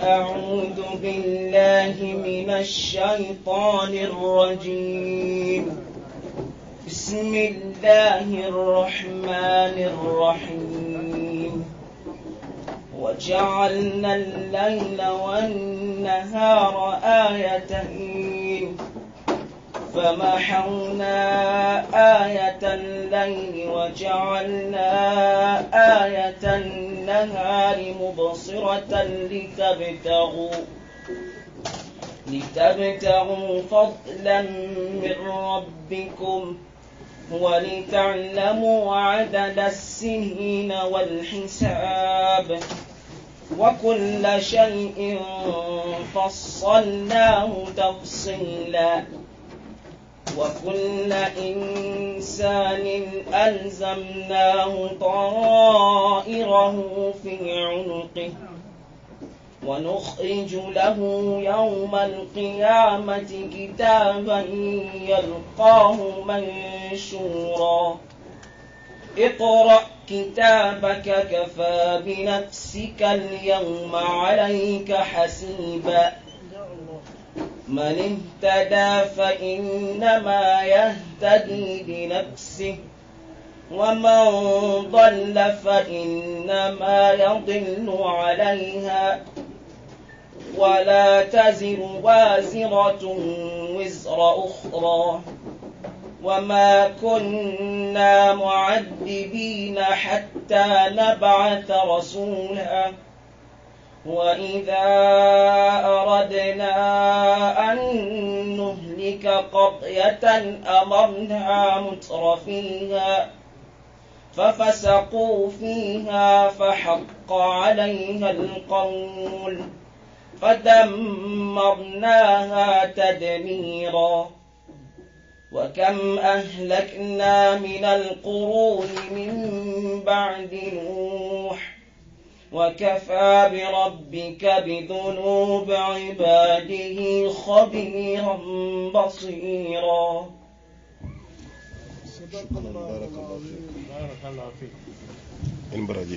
أعوذ بالله من الشيطان الرجيم. بسم الله الرحمن الرحيم. وجعلنا الليل والنهار آيتين فمحونا آية الليل وجعلنا آية النهار مبصرة لتبتغوا فضلا من ربكم ولتعلموا عدد السنين والحساب وكل شيء فصلناه تفصيلا وكل إنسان ألزمناه طائره في عنقه ونخرج له يوم القيامة كتابا يلقاه منشورا اقرأ كتابك كفى بنفسك اليوم عليك حسيبا من اهتدى فإنما يهتدي لنفسه ومن ضل فإنما يضل عليها ولا تزر وازرة وزر أخرى وما كنا معذبين حتى نبعث رسولا وإذا أردنا أن نهلك قرية أمرنا مترفيها ففسقوا فيها فحق عليها القول فدمرناها تدميرا وكم أهلكنا من القرون من بعد نوح وكفى بربك بذنوب عباده خبيرا بصيرا. صدق الله العظيم. بارك الله فيك. المبرجي.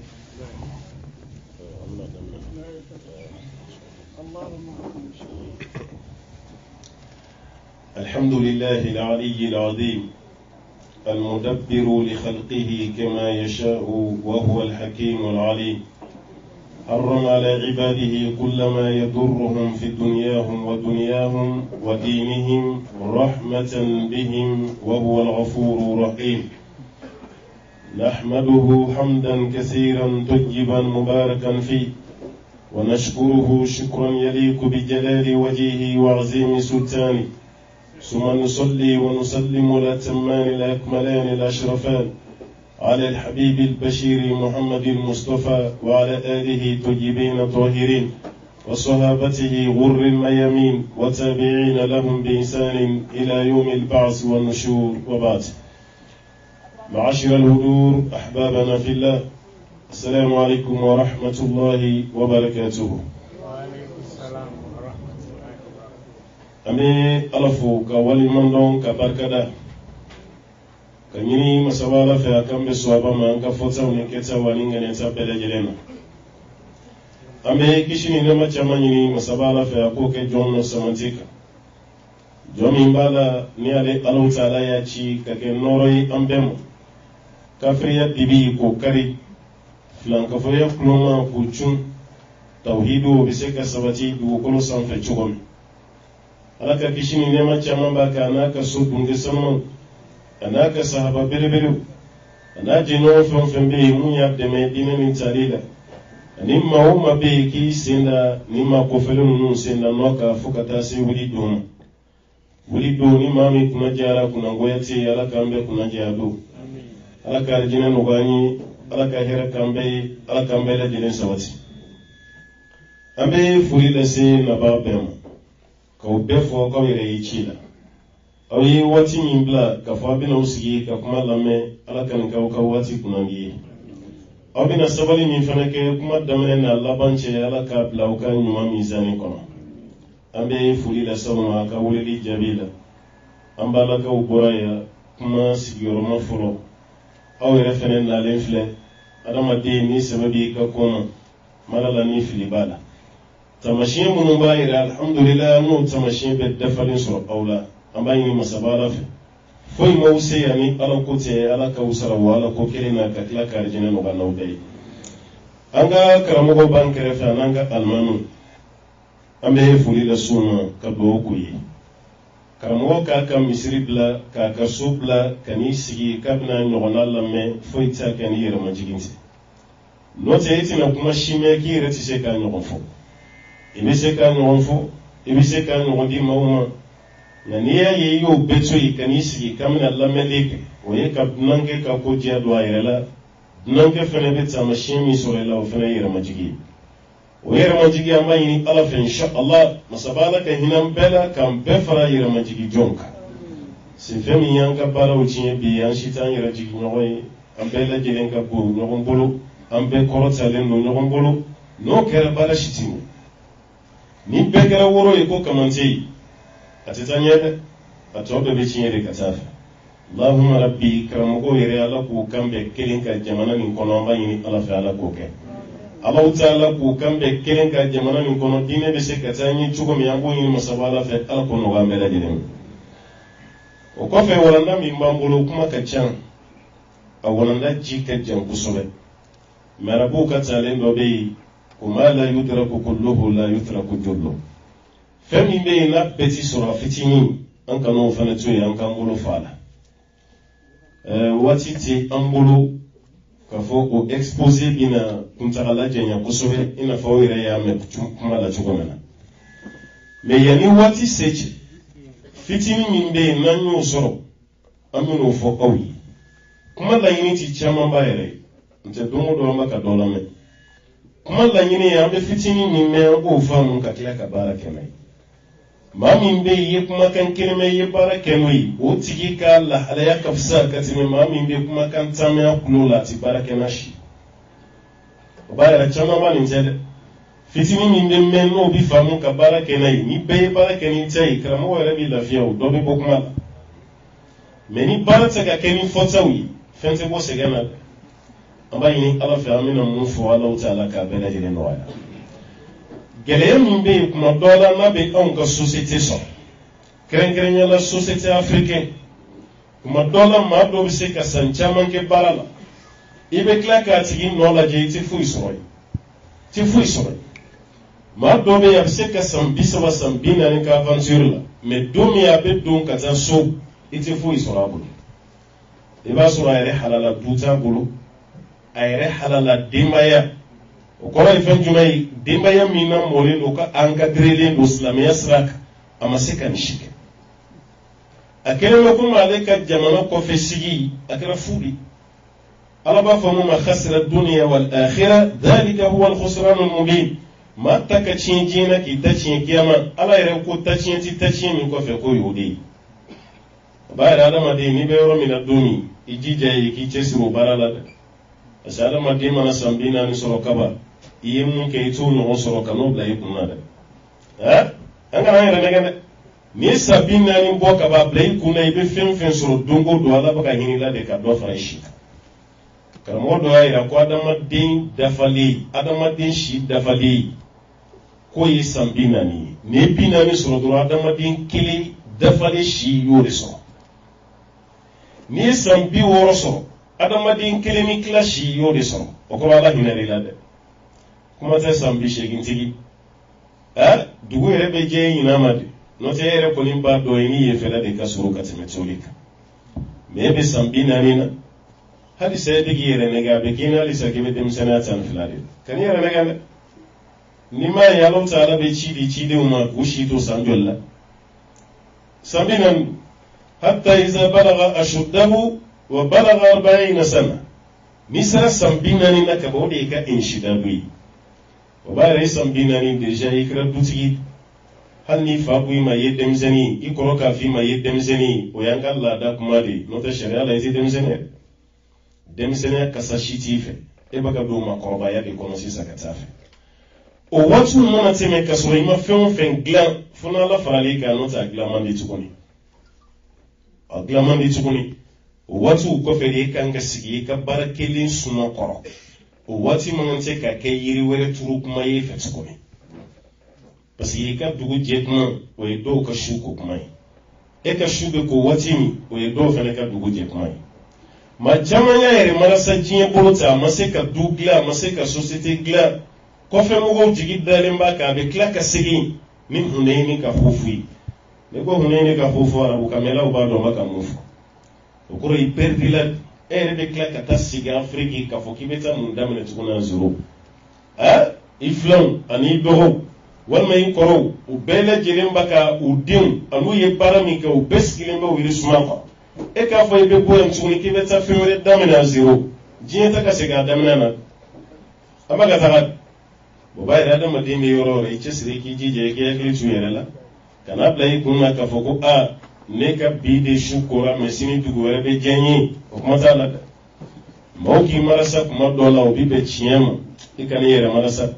الحمد لله العلي العظيم المدبر لخلقه كما يشاء وهو الحكيم العليم حرم على عباده كل ما يضرهم في دنياهم ودنياهم ودينهم رحمة بهم وهو الغفور الرحيم نحمده حمدا كثيرا طيبا مباركا فيه ونشكره شكرا يليق بجلال وجهه وعظيم سلطانه ثم نصلي ونسلم الأتمان الأكملان الأشرفان على الحبيب البشير محمد المصطفى وعلى آله طيبين طاهرين وصحابته غر الميامين وتابعين لهم بإحسان إلى يوم البعث والنشور وبعد. معاشر الحضور أحبابنا في الله السلام عليكم ورحمة الله وبركاته. Ame alafu ka wali mandon ka barkada ka nyini masabala fe akambe swaba man ka fota woni keta wani ngane ta bele jelena ame kishini ne machama nyini masabala fe akoke jonno samantika jomi mbala ni ale Allah taala ya ci ka ke noroi ambemo kafriya bibi ko kari flan ka fo ya kloma ku chun tauhidu bi se ka sabati du ko san fe chugom alaka kishini nema chama baka anaka so dunge sama anaka sahaba belebelu anaje no fon be munya de me dinani tarila nimma umma be ki senda nimma ko felunu nun senda noka fukata si wuli do ni mami kuna jara kuna ngoyati alaka ambe kuna jado alaka arjina no gani alaka hera kambe alaka ambe la dinin sawati ambe fulila se na babem ka ubefo ka were yichila awi wati mimbla ka fabina usigi ka kuma lame alakan ka wati kunangi abina sabali min fanake kuma damene na labanche alaka blauka nyuma mizani kono ambe fulila sama ka wuli jabila ambala ka uboraya kuma sigiro mafuro awere fenen na lenfle adama de ni sababi ka kono malala ni filibala tamashin mun ba ira alhamdulillah mu tamashin be dafalin sur aula amma yin masabala fi foi mawse yani ala ko te ala ka usara wala ko kelina ka kila karjina no ganau dai anga karamogo bankere fa nanga almanu ambe fuli la suma ka do ko yi karamogo ka ka misri bla ka ka subla kani sigi kabna nyogona lamme foi ta kani yere majiginti no te yitina kuma shime ki reti se ka nyogon fo ibe se ka nyogon fo ibe se ka nyogon di mawma na niya ye yo beto yi kani sigi kamna lamme leke o ye ka nange ka ko dia do ayela nange fene be ta mashimi sore la o fene yere majigi o yere majigi amma yini ala fa insha Allah masabala ka hinam bela kam be fara yere majigi jonka se femi yanga bara o tiye bi yan shitan yere jigi nyoy am bela jelen ka ko nyogon bolo am be korotalen no nyogon bolo no kera bara shitini ni be kera woro e ko kamante atitanyede atobe be chinyere katafa Allahumma rabbi karamogo yere ala ko kambe kelin ka jamana nin kono amba yini ala fa ala ko ke Allah ta'ala ko kambe kelin ka jamana nin kono dine be se katanyi chugo mi yango yini masabala fa ala ko no gambe la dinem o ko fe walanda mi mbambolo kuma ka chan a walanda ji ka jan kusobe marabu ka tale no be kuma la yudraku kulluhu la yutraku jullu femi be na beti sura fitini an kanu fana tuye an kan bolo fala wati ti an bolo ka fo o exposé bina kuntagala jenya kusobe ina fo ire ya me kuma la chugomena me yani wati seche fitini min be nan yo soro amino fo awi kuma la yini ti chama bayere nte dongo do maka dola me kuma la yini ya be fitini min me o fa mun ka kila ka baraka mai mamin be ye kuma kan kirme ye baraka mai o tigi ka la halaya kafsa katime mamin be kuma kan tamya kulola ti baraka na shi o bayere chama malin jede fitini min be men no bi fa mun ka baraka nai ni be baraka ni tai kramo wala bi lafiya o do be bokuma me ni barata ka keni fotawi fente bo segana amba yini ala fa amina mun fo Allah ta'ala ka bela jere no wala gele min be kuma dola na be on ka société so kren la société africaine kuma dola ma do be se ka sancha man ke barala ibe kla ka tigi no la je ti fu isoro ma do be ya se ka san bisa wa san bina ni ka aventure la me do mi ya be don ka ta so iti fu isoro abu iba sura ya halala duta bulu ayre halala dimbaya o ko ay fen jumay dimbaya mina mole do ka encadrer do islamia srak amasika nishike akere ko maleka jamana ko fesigi akara fudi ala ba famu ma khasira dunya wal akhirah dhalika huwa al khusran al mubin ma takachinjina ki tachin kiyama ala yare ko tachin ti tachin min ko fe ko yodi bayra adama de ni be ro mina duni ijija yiki chesiru barala asala madima na sambina ni soro kaba iye mun ke itu no soro kano bla yikunna da anga na yere ngene ni sabina ni boka ba bla yikunna ibe fen soro dongo do ala baka hinila de ka do farashi karamo do ayira ko adama din dafali shi dafali ko yi sambina ni ne bina ni soro do adama din kili dafali shi yore so ni sambi woro so adamadin kelemi klashi yode so o ko wala hinare lade kuma ta sambi shegin tigi dugu ere be je yina made no te ere ko nimba do ni ye fela de kasuru katime tolika mebe sambi nanina hadi sai digi ere nega be kina li sakebe dem sanatan filade kan ere nega ni ma ya lo taala be chidi uma gushi to sanjolla sambi nan حتى إذا بلغ أشده وبلغ 40 سنة مثل سنبيناني نكبودي كإنشدابي وبعد سنبيناني ديجا يكرا دوتي هل نفاقوي ما يدمزني يكروكا في ما يدمزني ويانكا لا داك مادي نوتا شريا لا يدمزني دمزني كساشيتي في إبقى دوما قربا يدي كونسي سكتافي o watu mona teme kasoro ima fen glan fona la faralika nota glamandi tukoni aglamandi tukuni watu ko fere kanga sigi ka barakelin suma koro o wati manante ka ke yiri were turu kuma ye fe tukuni parce que ka dugu je kuma o ye dɔw ka su ko kuma ye e ka su bɛ ko waati min o ye dɔw fana ka dugu je kuma ye ma caman y'a yɛrɛ marasa diɲɛ bolo ta a ma se ka du dilan a ma se ka société dilan kɔfɛ mɔgɔw jigi dalen b'a kan a bɛ tila ka segin ni hunɛni ka hofu ye ne ko hunɛni ka hofu arabu kamɛlaw b'a dɔn ma ka mun fɔ o kɔrɔ i perdi la e yɛrɛ bɛ tila ka taa sigi afiriki k'a fɔ k'i bɛ taa mun daminɛ tuguni à zéro i filanw ani i dɔgɔw walima i kɔrɔw u bɛɛ lajɛlen b'a ka u denw an'u ye baara min kɛ u bɛɛ sigilen bɛ u yɛrɛ suma kan e k'a fɔ i bɛ bɔ yan tuguni k'i bɛ taa fɛn wɛrɛ daminɛ à zéro diɲɛ ta ka segin a daminɛ na a ma ka taga o b'a yɛrɛ adamaden bɛ yɔrɔ o yɔrɔ i cɛsiri k'i jija i k'i hakili to i yɛrɛ la kana bila i kun na k'a fɔ ko ne ka bi de su kora mɛ sini dugu wɛrɛ bɛ diya n ye o kuma t'a la dɛ maaw k'i marasa kuma dɔw la o bi bɛn tiɲɛ ma i kana i yɛrɛ marasa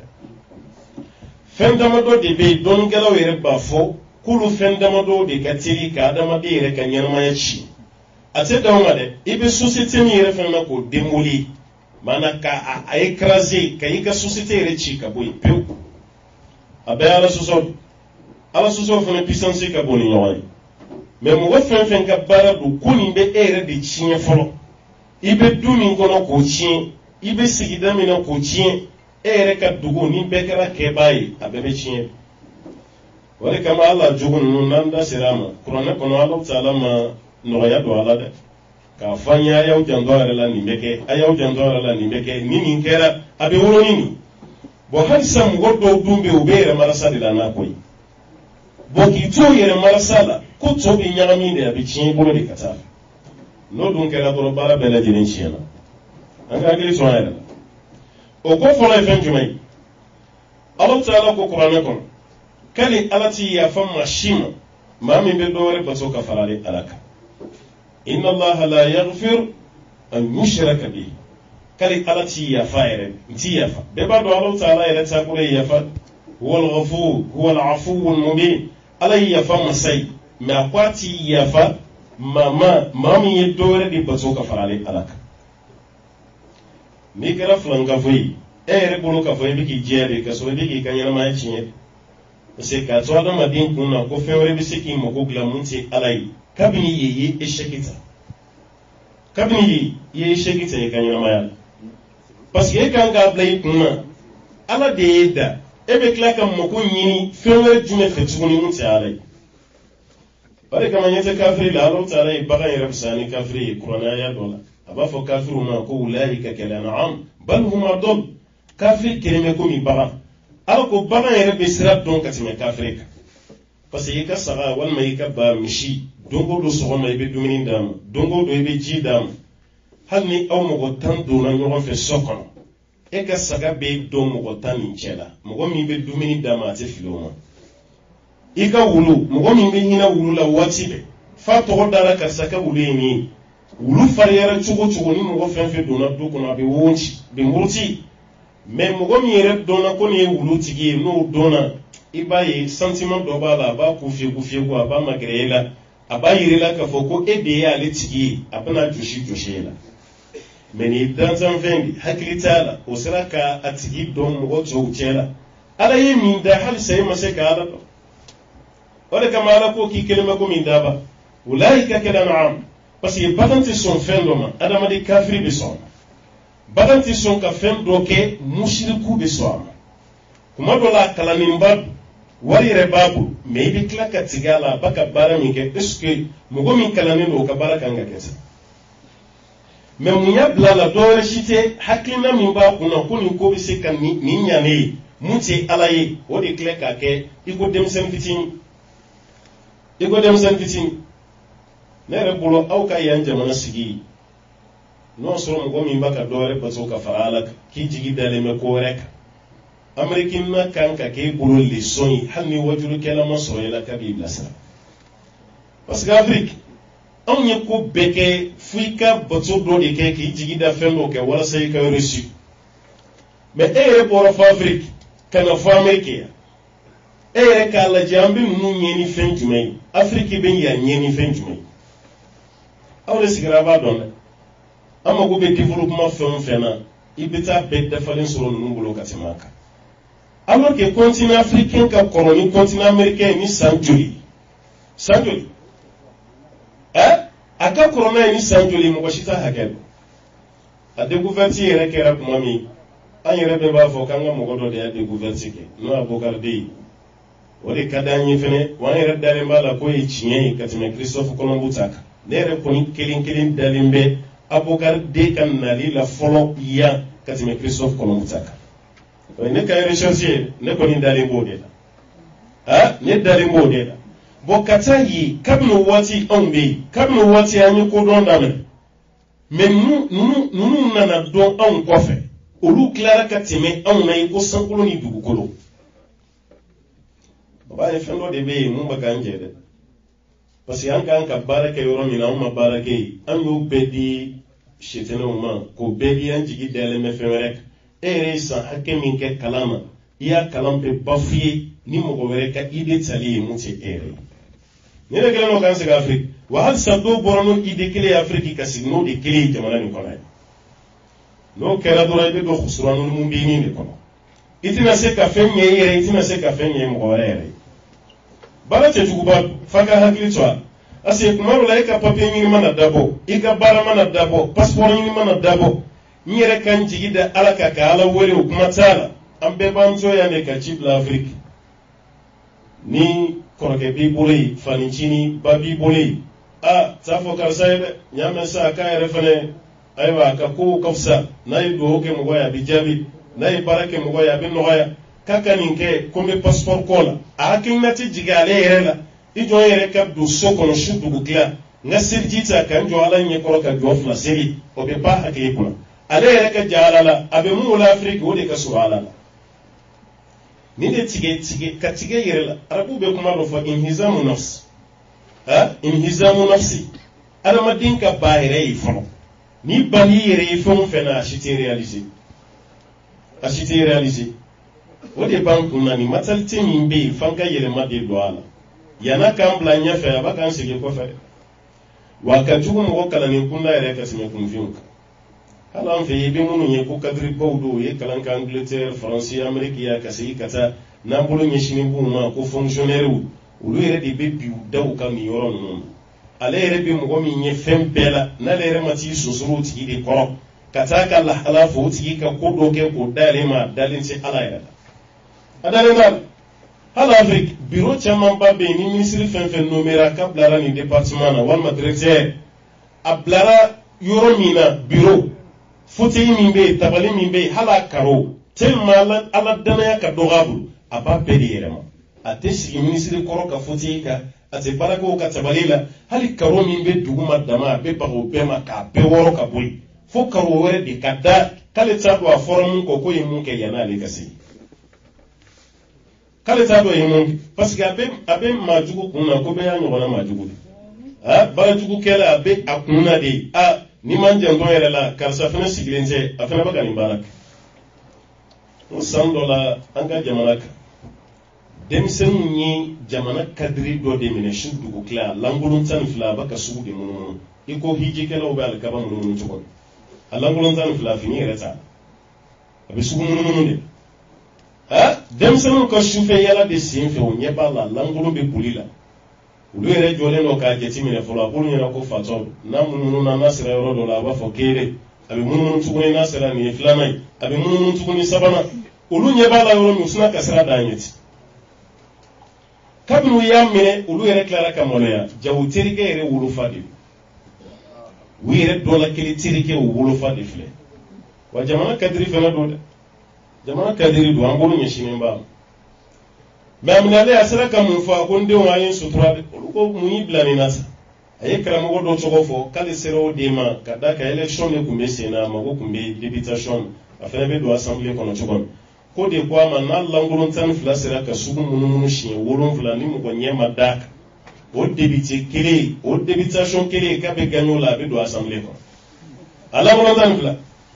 fɛn damadɔ de bɛ yen dɔnnikɛlaw yɛrɛ b'a fɔ k'olu fɛn damadɔ de ka teli ka adamaden yɛrɛ ka ɲɛnamaya ci a tɛ dan o ma dɛ i bɛ société min yɛrɛ fana na k'o démolir maana ka a écraser ka i ka société yɛrɛ ci ka bɔ yen pewu a bɛɛ ala sɔsɔ fana puissance ka bon ni ɲɔgɔn ye mais mɔgɔ fɛn fɛn ka baara don ko nin bɛ e yɛrɛ de tiɲɛ fɔlɔ i bɛ du min kɔnɔ k'o tiɲɛ i bɛ sigida min na k'o tiɲɛ e yɛrɛ ka dugu ni bɛɛ kɛra kɛbaa ye a bɛɛ bɛ tiɲɛ o de kama ala jogo ninnu n'an da sera a ma kuranɛ kɔnɔ ala taala ma nɔgɔya don a la dɛ k'a fɔ an ye a y'aw janto a yɛrɛ la nin bɛ kɛ a y'aw janto a yɛrɛ la nin bɛ kɛ ni nin kɛra a bɛ wolo ni nin bon halisa mɔgɔ dɔw dun bɛ yen u bɛ yɛrɛ marasa de la n'a ko ye bon k'i to yɛrɛ marasa la ko tɔ bɛ ɲagami de a bɛ tiɲɛ i bolo de ka taa n'o dun kɛra dɔrɔn baara bɛɛ lajɛlen tiɲɛna an ka hakili to an yɛrɛ la o ko fɔlɔ ye fɛn jumɛn ye ala taala ko kuranɛ kɔnɔ k'ale ala ti yafa maa si ma maa min bɛ dɔwɛrɛ bato ka fara ale ala kan inna allaha la yaghfir an yushraka bihi k'ale ala ti yafa yɛrɛ n ti yafa bɛɛ b'a dɔn ala taala yɛrɛ taakolo ye yafa huwa al-ghafur huwa al-afuw al-mubin ala ye yafa masa ye mais a ko a ti yafa maa min ye dɔwɛrɛ de bato ka fara ale ala kan n'i kɛra filankafo ye e yɛrɛ bolo k'a fɔ i bɛ k'i jɛya de ka sɔrɔ i bɛ k'i ka ɲɛnamaya tiɲɛ parce que k'a to adamaden kun na ko fɛn wɛrɛ bɛ se k'i mago dilan mun tɛ ala ye kabini yen i ye échec ta kabini yen i ye échec ta i ka ɲɛnamaya la parce que e kan k'a bila i kun na ala de y'e da e bɛ tila ka mago ɲini fɛn wɛrɛ jumɛn fɛ tuguni mun tɛ ala ye o de kama ɲɛ tɛ kafiri la ala taala ye bagan yɛrɛ fisaya ni kafiri ye kuranɛya dɔ la a b'a fɔ kafiriw ma ko ulaika kal an'am bal hum adall kafiri kelen bɛ komi bagan ala ko bagan yɛrɛ bɛ sira dɔn ka tɛmɛ kafiri kan parce que i ka saga walima i ka ba misi don o don sɔgɔma i bɛ dumuni d'a ma don o don i bɛ ji d'a ma hali ni aw mɔgɔ 10 donna ɲɔgɔn fɛ so kɔnɔ e ka saga bɛ dɔn mɔgɔ 10 nin cɛ la mɔgɔ min bɛ dumuni d'a ma a tɛ fili o ma i ka wulu mɔgɔ min bɛ hinɛ wulu la waati bɛɛ fa tɔgɔ dara karisa ka wulu ye nin ye wulu fariyara cogo cogo ni mɔgɔ fɛn fɛn donna du kɔnɔ a bɛ wonci bɛ muruti mais mɔgɔ min yɛrɛ dɔnna ko nin ye wulu tigi ye n'o dɔnna i b'a ye sentiment dɔ b'a la a b'a ko fiyeku a b'a magɛrɛ e la a b'a yira la k'a fɔ ko e de ye ale tigi ye a bɛna josi e la mais nin dansanfɛn de hakili t'a la o sera ka a tigi dɔn mɔgɔ tɔw cɛ la ala ye min da halisa e ma se ka ala dɔn o de kama ala ko k'i kelen bɛ ko min daba ulaika kal an'am parce que bagan tɛ sɔn fɛn dɔ ma adamaden kafiri bɛ sɔn bagan tɛ sɔn ka fɛn dɔ kɛ musiriku bɛ sɔn a ma kuma dɔ la kalaninba don wari yɛrɛ b'a bolo mais i bɛ tila ka tigɛ a la a b'a ka baara min kɛ est ce que mɔgɔ min kalannen don o ka baara kan ka kɛ sa mais mun y'a bila a la dɔwɛrɛ si tɛ hakilina min b'a kunna ko nin ko bɛ se ka nin ɲa ne ye mun tɛ ala ye o de filɛ k'a kɛ i ko denmisɛnnin fitinin ne yɛrɛ bolo aw ka yan jamana sigi n'o sɔrɔ mɔgɔ min b'a ka dɔwɛrɛ bato ka fara ala kan k'i jigi dalen bɛ ko wɛrɛ kan amerikina kan ka k'e bolo leçon ye hali ni wajulukɛla ma sɔrɔ i la k'a b'i bilasira parce que afiriki anw ye ko bɛɛ kɛ fo i ka bato dɔ de kɛ k'i jigi da fɛn dɔ kɛ walasa i ka réussir mais e yɛrɛ bɔra fɔ afiriki ka na fɔ ameriki yan e yɛrɛ k'a lajɛ an bɛ ninnu ɲɛ ni fɛn jumɛn ye afiriki bɛ yan ɲɛ ni fɛn jumɛn ye aw de sigira a b'a dɔn dɛ an mago bɛ développement fɛn o fɛn na i bɛ taa bɛɛ dafalen sɔrɔ ninnu bolo ka tɛmɛ a kan alors que continent africain ka colonie continent américain ni sanjoli aka corona ni sanjoli mo shita hakel a découverte yere kera kuma mi an yere be ba fo kanga mo godo de a découverte ke no abokar de wode kadanye fene wan yere dale mbala ko yi chiye katime Christophe Colombo taka ne yere ko ni kelin dalimbe abokar de kan nali la folo ya katime Christophe Colombo taka ne kay recherche ne ko ni dalimbo de ne dalimbo de bo katayi kabno wati onbe kabno wati anyi ko don dame mais nous nana don an kofe olu clara katime an nay ko sankolo ni dugukolo ba fendo de be mun baka nje de parce que an ka baraka yoro mina umma barake an yo bedi shetene umma ko bedi an jigi dele me fewere ere sa hakemin ke kalama iya kalam pe bafiye ni mo go were ka ide tali muti ere ni le gele no kan se Afrique wa hal sado borano ide kele Afrique ka signo de kele jamana ni kono no kera do rebe do khusranu mun bi ni kono itina se ka fenye ere itina se ka fenye mo go ere bala ce tuguba faka hakili twa ase kumaru la ka papier ni mana dabo ika bara mana dabo passeport ni mana dabo nyere kan jigida alaka ka ala wori kuma tala ambe banzo ya ne ka chip la Afrique ni koroke bi buri fanichini babi buri tafo karsayde nyame sa ka refene aywa ka ko kafsa nay do ke mo goya bi jabi nay barake mo goya bi noya kaka ninke kombe passeport kola akinati jigale yerela ijo yere ka do sokono shudu bukla nga sirjita kan jo ala nye koroka jofla seri o be pa hakli kuna ale yere ka jalala abe mu la Afrique wode ka suala ni de tige ka tige yerela arabu be kuma do fa inhizamu nafs inhizamu nafsi ada madinka bayre ifo ni bani yere ifo fena ashite réaliser wode banku nani matalite min be fanka yele made do ala yana kambla nya fe abaka nsige ko fe wa ka jugu mo kala ni kunna yere ka sime kun fiun hala on fe be munu ye ko kadri bawdo ye kalan ka Angleterre France Amerique ya ka sei kata na bulu nye shini bu ma ko fonctionnaire ulu yere de be biu daw ka mi yoro non ale yere be mo mi nye fem bela na le yere mati susuru ti de koro kata ka la halafu ti ka ko do ke ko dale ma dalin ci ala yere adalena hala Afrique bureau chairman ba be ni ministre fen nomera ka blara ni département na wal directeur ablara yoro mina bureau fote min be tabali min be hala karo tellement ala dana ya ka dogabu aba pedi yerema atesi ministre koro ka fote ka ate barako ka tabalila hali karo min be duguma dama be bago be ma ka be woro ka boy fo karo wore de kada kale tado a forum ko ko yimun ke yana le kasi kale tado yimun parce que abe majugu kunna ko be ya nyona majugu bara jugu kele abe akunna de ni manje ndo yere la karsa fana siglenje afana baka ni barak $100 anga jamanaka demsen ni jamana kadri do de mine shudu ko kla langulun tan fla baka sugu de mun iko hiji kala o bal kaba mun to langulun tan fla fini reta abi sugu mun de demsen ko shufe yala de sinfe o nyeba la langulun be bulila ulu yere jole no ka jeti mine folo apolu nyana ko fato na mununu na nasira yoro do la ba fo kere abi mununu tuguni nasira ni flamai abi mununu tuguni sabana ulu nyeba la yoro musuna kasira danyeti kabinu ya mine ulu yere klara kamoya jawu terike yere wulu fadi wi yere dola kili terike wulu fadi fle wa jamana kadri fena do jamana kadri do ambolu nyeshine mba mamnale asara kamun fa ko nde wa yin sutura ko muyi blani nasa aye karamo do togo fo kale sero dema kada ka election ne kumbe sena mago kumbe députation afena be do assemblée kono togon ko de kwa manal langulun tan flasera ka sugu mununu shi wolon flani mo ko nyema dak o député kele o députation kele ka be ganyo la be do assemblée ko ala mo tan fla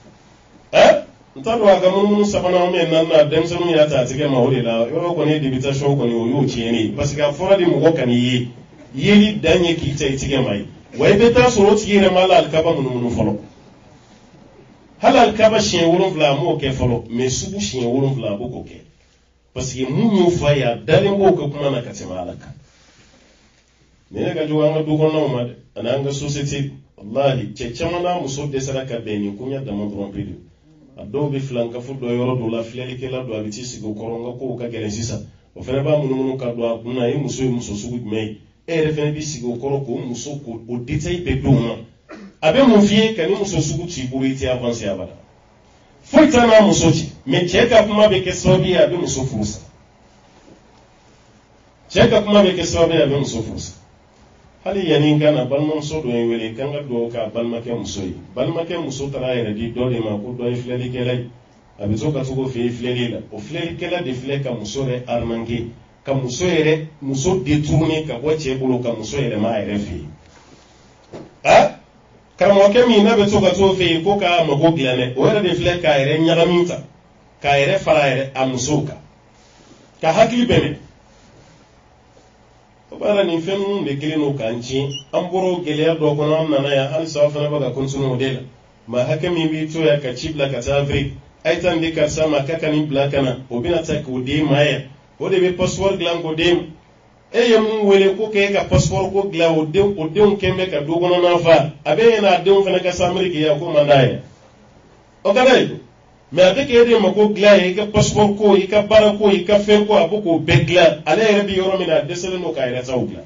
ntado aga mun sabana o men nan na demsonu ya ta tige ma hore la yo ko ne députation ko ne o yo chieni parce que afora di mo ko kan yi yeli danye ki tige mai way be ta so tige ne mala al kaba mun folo halal kaba shi wolon fla mo ke folo mais subu shi wolon fla bo ko ke parce que mun y'o fa ya dalen b'o ka kuma na ka tɛmɛ ala kan ne ne ka jugu an ka du kɔnɔnaw ma dɛ ani an ka société wallahi cɛ caman n'a muso dɛsɛra ka bɛn ni koɲa dama dɔrɔn pe de a dɔw bɛ filankafo dɔ yɔrɔ dɔ la filɛlikɛla dɔ a bɛ t'i sigi o kɔrɔ n ka kow ka gɛlɛn sisan o fana b'a munumunu ka don a kun na e muso ye muso sugu jumɛn ye e yɛrɛ fana b'i sigi o kɔrɔ k'o muso k'o détail bɛɛ d'o ma a bɛ mun f'i ye ka ni muso sugu t'i bolo i tɛ avancer abada foyi t'a n'a muso ci mais cɛ ka kuma bɛ kɛ sababu ye a bɛ muso furu sa cɛ ka kuma bɛ kɛ sababu ye a bɛ muso furu sa hali yanni ka na balimamuso dɔ ye wele kan ka dugawu k'a balimakɛ muso ye balimakɛ muso taara a yɛrɛ di dɔ de ma ko dɔ ye filɛlikɛla ye a bɛ to ka togo fɛ filɛli la o filɛlikɛla de filɛ ka muso yɛrɛ arnaquer ka muso détourner ka bɔ cɛ bolo ka muso yɛrɛ ma a yɛrɛ fɛ yen karamɔgɔkɛ min n'a bɛ to ka t'o fɛ yen ko k'a mago dilan dɛ o yɛrɛ de filɛ k'a yɛrɛ ɲagami ta k'a yɛrɛ fara a musow kan ka hakili bɛnɛ o b'a la nin fɛn ninnu de kelen don k'an tiɲɛ an bɔra o gɛlɛya dɔ kɔnɔ an nana yan hali sa fana bɛ ka continuer o de la maa hakɛ min b'i to yan ka ci bila ka taa Afrique a ye taa nin di karisa ma k'a ka nin bila ka na o bɛna taa k'o d'e ma yan o de bɛ passeport dilan k'o d'e ma e ye mun wele ko k'e ka passeport ko dilan o denw kɛn bɛ ka du kɔnɔna fa a bɛ yen n'a denw fana ka se Amérique yan ko man d'a ye o ka d'a ye mais a bɛ k'e de ma ko dilan ye i ka passeport ko i ka baara ko i ka fɛn ko a bɛ k'o bɛɛ dilan ale yɛrɛ bɛ yɔrɔ min na a dɛsɛlen don k'a yɛrɛ taw dilan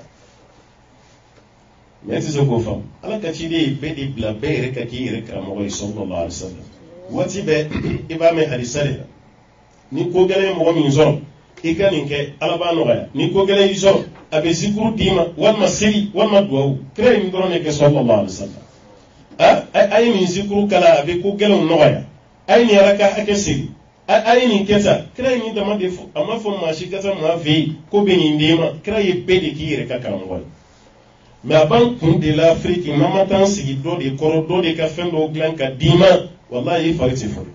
mais e tɛ se k'o faamu ala ka ciden ye bɛɛ de bila bɛɛ yɛrɛ ka k'i yɛrɛ karamɔgɔ ye sallallahu alaihi wasallam waati bɛɛ i b'a mɛn hadisa de la ni ko gɛlɛn ye mɔgɔ min sɔrɔ i ka nin kɛ ala b'a nɔgɔya ni ko gɛlɛn y'i sɔrɔ a bɛ zikuru d'i ma walima seli walima duwawu kira ye nin dɔrɔn de kɛ sallallahu alaihi wasallam a ye nin zikuru kala a bɛ ko gɛlɛnw nɔgɔya a ye nin yɛrɛ ka hakɛ sigi a ye nin kɛ tan kira ye nin dama de fɔ a ma fɔ maa si ka taa maa fɛ yen ko bɛ nin d'e ma kira ye bɛɛ de k'i yɛrɛ ka karamɔgɔ ye mais a b'an kun de la Afrique n'an ma taa an sigi dɔ de kɔrɔ dɔ de ka fɛn dɔw dilan ka d'i ma wallahi i fari tɛ fɔri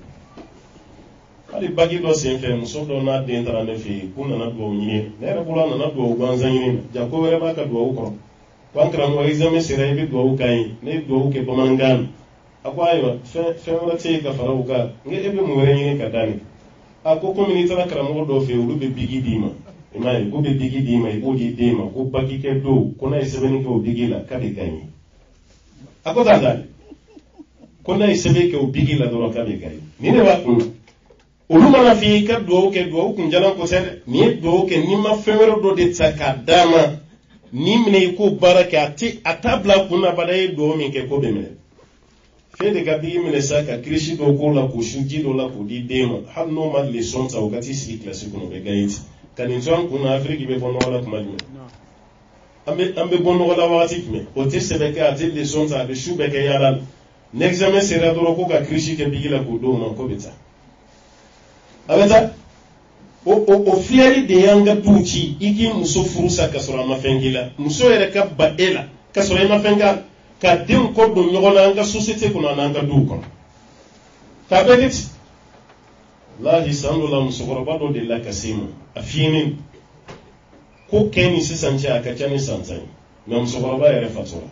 hali bagi dɔ senfɛ muso dɔ n'a den taara ne fɛ yen k'u nana dugawu ɲini ne yɛrɛ bolo a nana dugawu gansan ɲini ja ko wɛrɛ b'a ka dugawu kɔrɔ ko an karamɔgɔ examen sera i bɛ dugawu k'an ye ne ye dugawu kɛ bamanankan na a ko ayiwa fɛn wɛrɛ tɛ yen ka fara o kan n e bɛ mun wɛrɛ ɲini ka da ne a ko komi n'i taara karamɔgɔ dɔw fɛ yen olu bɛ bigi d'i ma i m'a ye k'u bɛ bigi d'i ma i b'o di den ma ko bagi kɛ don ko n'a ye sɛbɛnni kɛ o bigi la k'a bɛ gagne a ko t'a da ko n'a ye sɛbɛn kɛ o bigi la dɔrɔn k'a bɛ gagne ni ne b'a kun olu mana f'i ye i ka dugawu kɛ dugawu kun jalan kosɛbɛ dɛ n'i ye dugawu kɛ n'i ma fɛn wɛrɛ dɔ de ta k'a d'a ma n'i minɛ i k'o baara kɛ a t'a bila kun na bada ye dugawu min kɛ ko bɛ minɛ fɛn de ka bigi minɛ sa ka kirisi dɔw k'o la k'o su ji dɔ la k'o di den ma hali n'o ma leçon ta o ka t'i sigi kilasi kɔnɔ o bɛ gagne ten ka nin to an kun na Afiriki bɛ bɔ nɔgɔ la tuma jumɛn an bɛ bɔ nɔgɔ la wagati jumɛn o tɛ sɛbɛn kɛ a tɛ leçon ta a bɛ su bɛɛ kɛ yaala la ni examen sera dɔrɔn ko ka kirisi kɛ bigi la k'o d'o ma ko bɛ taa a bɛ taa o filɛli de y'an ka duw ci i k'i muso furu sa ka sɔrɔ a ma fɛn k'i la muso yɛrɛ ka ba e la ka sɔrɔ i ma fɛn k'a la ka denw kɔ don ɲɔgɔn na an ka société kɔnɔ ani an ka duw kɔnɔ k'a bɛɛ kɛ ten wallahi san dɔ la musokɔrɔba dɔ delila ka se ma a fiyenen ko kɛ ni sisan cɛ a ka ca ni san 10 ye nka musokɔrɔba yɛrɛ fatura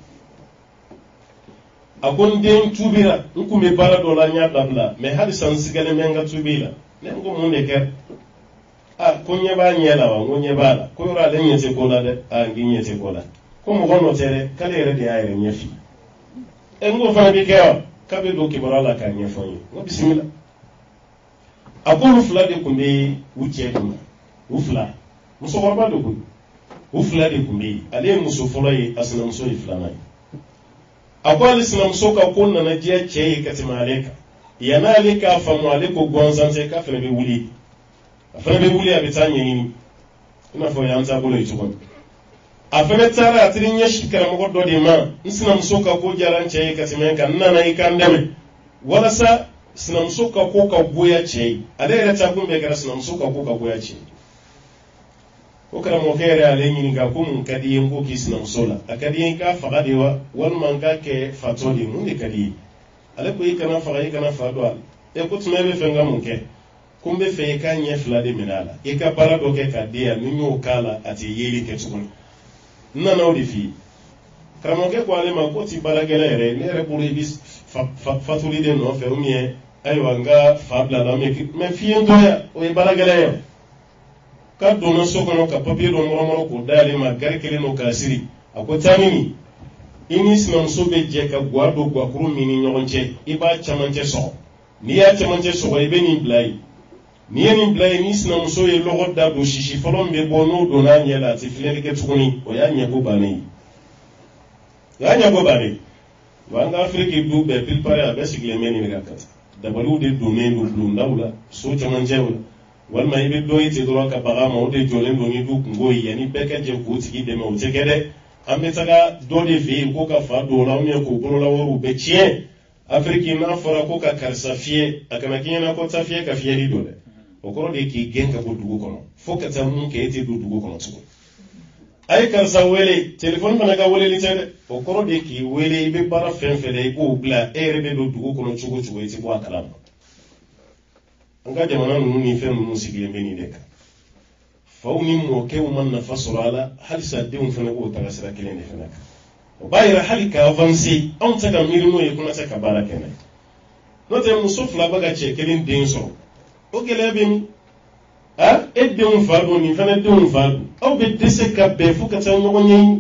a ko n den tubira n kun bɛ baara dɔ la n y'a dabila mais hali san sigalen bɛ n ka tubi la ne ko mun de kɛra ko ɲɛ b'a ɲɛ la wa n ko ɲɛ b'a la ko yɔrɔ ale ɲɛ tɛ ko la dɛ n k'i ɲɛ tɛ ko la ko mɔgɔ nɔ tɛ dɛ k'ale yɛrɛ de y'a yɛrɛ ɲɛ f'i n ko fana bɛ kɛ wa k'a bɛ don kibaruya la k'a ɲɛfɔ n ye n ko bisimila a ko olu fila de tun bɛ u cɛ kunna u fila musokɔrɔba de kun u fila de tun bɛ yen ale ye muso fɔlɔ ye a sinamuso ye filanan ye a ko ale sinamuso ka ko nana diya cɛ ye ka tɛmɛ ale kan yan'ale k'a faamu ale ko gansan tɛ k'a fana bɛ wuli a fana bɛ wuli a bɛ taa ɲɛɲini i n'a fɔ y'an taabolo ye cogo min a fana taara a teri ɲɛsi karamɔgɔ dɔ de ma n sinamuso ka ko diyara n cɛ ye ka tɛmɛ n kan n nana i kan dɛmɛ walasa sinamuso ka ko ka goya cɛ ye ale yɛrɛ ta kun bɛɛ kɛra sinamuso ka ko ka goya cɛ ye o karamɔgɔkɛ yɛrɛ ale ɲininka ko mun ka di ye n ko k'i sinamuso la a ka di ye n k'a faga de wa walima n k'a kɛ fatɔ de mun de ka di ye ale ko i kana faga i kana fa don a la ko tuma e bɛ fɛ n ka mun kɛ ko n bɛ fɛ i ka ɲɛ fila de minɛ a la i ka baara dɔ kɛ k'a di yan ni n y'o k'a la a tɛ yeli kɛ tuguni n nana o de f'i ye karamɔgɔkɛ ko ale ma ko ti baarakɛla yɛrɛ ne yɛrɛ bolo i bɛ fatuli de nɔfɛ ayiwa n ka fa bila la mɛ f'i ye n dɔgɔya o ye baarakɛla ye ka donna so kɔnɔ ka papier dɔ mɔrɔmɔrɔ k'o dayɛlɛ ma gari kelen n'o k'a siri a ko taamini i ni sinamuso bɛ jɛ ka gwa don gwakuru min ni ɲɔgɔn cɛ i b'a camancɛ sɔgɔ n'i y'a camancɛ sɔgɔ i bɛ nin bila yen n'i ye nin bila yen ni sinamuso ye lɔgɔ da don sisi fɔlɔ min bɛ bɔ n'o donna a ɲɛ la a tɛ filɛli kɛ tuguni o y'a ɲɛko bannen ye o y'a ɲɛko bannen wa an ka afiriki du bɛɛ pilipare a bɛɛ sigilen bɛ nin de ka kata dabaliw de donnen don bulondaw la so camancɛw la walima i bɛ dɔ ye ten dɔrɔn ka baga ma o de jɔlen don ni du kungo ye yanni bɛɛ ka jɛ k'o tigi dɛmɛ o tɛ kɛ dɛ an bɛ taga dɔ de fɛ yen ko ka fa don o la k'o bolola wariw bɛɛ tiɲɛ afiriki n'a fɔra ko ka karisa fiyɛ a kana k'i ɲɛna ko ta fiyɛ ka fiyɛli don dɛ o kɔrɔ de k'i gɛn ka bɔ dugu kɔnɔ fo ka taa mun kɛ e tɛ don dugu kɔnɔ tugun a ye karisa wele telefɔni fana ka weleli tɛ dɛ o kɔrɔ de k'i wele i bɛ baara fɛn fɛn la i k'o bila e yɛrɛ bɛ don dugu kɔnɔ cogo cogo i tɛ bɔ a kalama an ka jamana ninnu ni fɛn ninnu sigilen bɛ nin de kan faw ni mɔkɛw ma nafa sɔrɔ a la halisa denw fana k'o taga sira kelen de fana kan o b'a yira hali ka avancer anw tɛ ka miiri n'o ye kuma tɛ ka baara kɛ n'a ye n'o tɛ muso fila bɛ ka cɛ kelen den sɔrɔ o gɛlɛya bɛ min e denw fa don nin fana denw fa don aw bɛ dɛsɛ ka bɛn fo ka taa ɲɔgɔn ɲɛɲini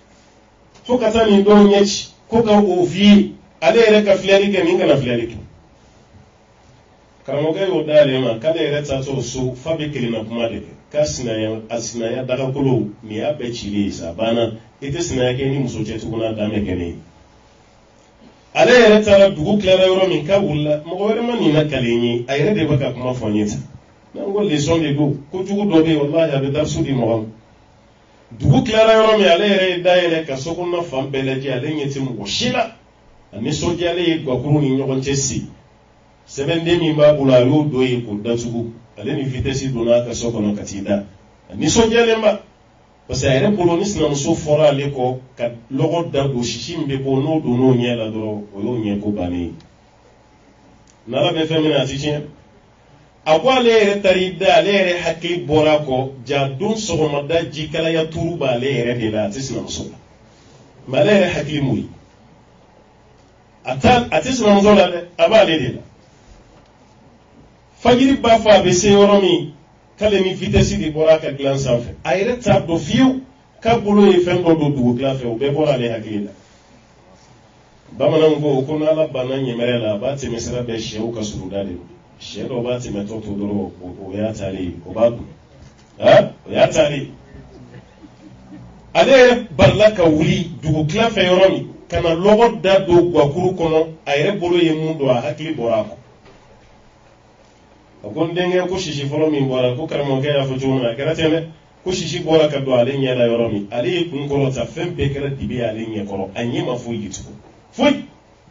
fo ka taa nin dɔw ɲɛci ko ka o f'i ye ale yɛrɛ ka filɛli kɛ nin kana filɛli kɛ karamɔgɔ y'o dayɛlɛ ma k'ale yɛrɛ taatɔ so fa bɛ kelenna kuma de kɛ k'a sinaya dagakolo nin y'a bɛɛ cilen ye sa a banna i tɛ sinaya kɛ ni muso cɛ tuguni a dan bɛ kɛ ne ye ale yɛrɛ taara dugu tilara yɔrɔ min k'a wulila mɔgɔ wɛrɛ ma nin lakalen ye a yɛrɛ de bɛ ka kuma fɔ n ye tan n'an ko leçon de don kojugu dɔ bɛ yen walahi a bɛ darisu di mɔgɔ ma dugu tilara yɔrɔ min ale yɛrɛ ye dayɛlɛ ka sokɔnɔna fan bɛɛ lajɛ ale ɲɛ tɛ mɔgɔ si la a nisɔndiyalen ye gakuru ni ɲɔgɔn cɛ si sɛbɛnden min b'a bolo a y'o dɔ ye k'o datugu ale ni vitesse donna a ka so kɔnɔ ka t'i da a nisɔndiyalen ba parce que a yɛrɛ bolo ni sinamuso fɔra ale kɔ ka lɔgɔ da don sisi min bɛ bɔ n'o donn'o ɲɛ la dɔrɔn o y'o ɲɛko bannen ye n'ala bɛ fɛn min na a ti tiɲɛ a ko ale yɛrɛ taara da ale yɛrɛ hakili bɔra a kɔ ja don sɔgɔmada jikalaya tuuru b'ale yɛrɛ de la a tɛ sinamuso la mais ale yɛrɛ hakili m'o ye a tɛ sinamuso la dɛ a b'ale de la fajiri b'a fɔ a bɛ se yɔrɔ min k'ale ni vitesse de bɔra a ka dilan sanfɛ a yɛrɛ t'a dɔn fiyewu k'a bolo ye fɛn dɔ don dugu dilan fɛ o bɛɛ bɔra ale hakili la bamananw ko n'ala banna ɲɛmɛrɛ la a b'a tɛmɛ sira bɛɛ sɛw ka suruda de sɛ dɔ b'a tɛmɛ tɔ to dɔrɔn o y'a taalen ye o b'a dun o y'a taalen ye ale yɛrɛ balila ka wuli dugu dilan fɛ yɔrɔ min ka na lɔgɔ da don gakuru kɔnɔ a yɛrɛ bolo ye mun don a hakili bɔra a kɔ a ko n denkɛ ko sisi fɔlɔ min bɔra ko karamɔgɔkɛ y'a fɔ cogo min na a kɛra ten dɛ ko sisi bɔra ka don ale ɲɛ la yɔrɔ min ale ye kun kɔrɔta fɛn bɛɛ kɛra dibi ye ale ɲɛ kɔrɔ a ɲɛ ma foyi ye tugun foyi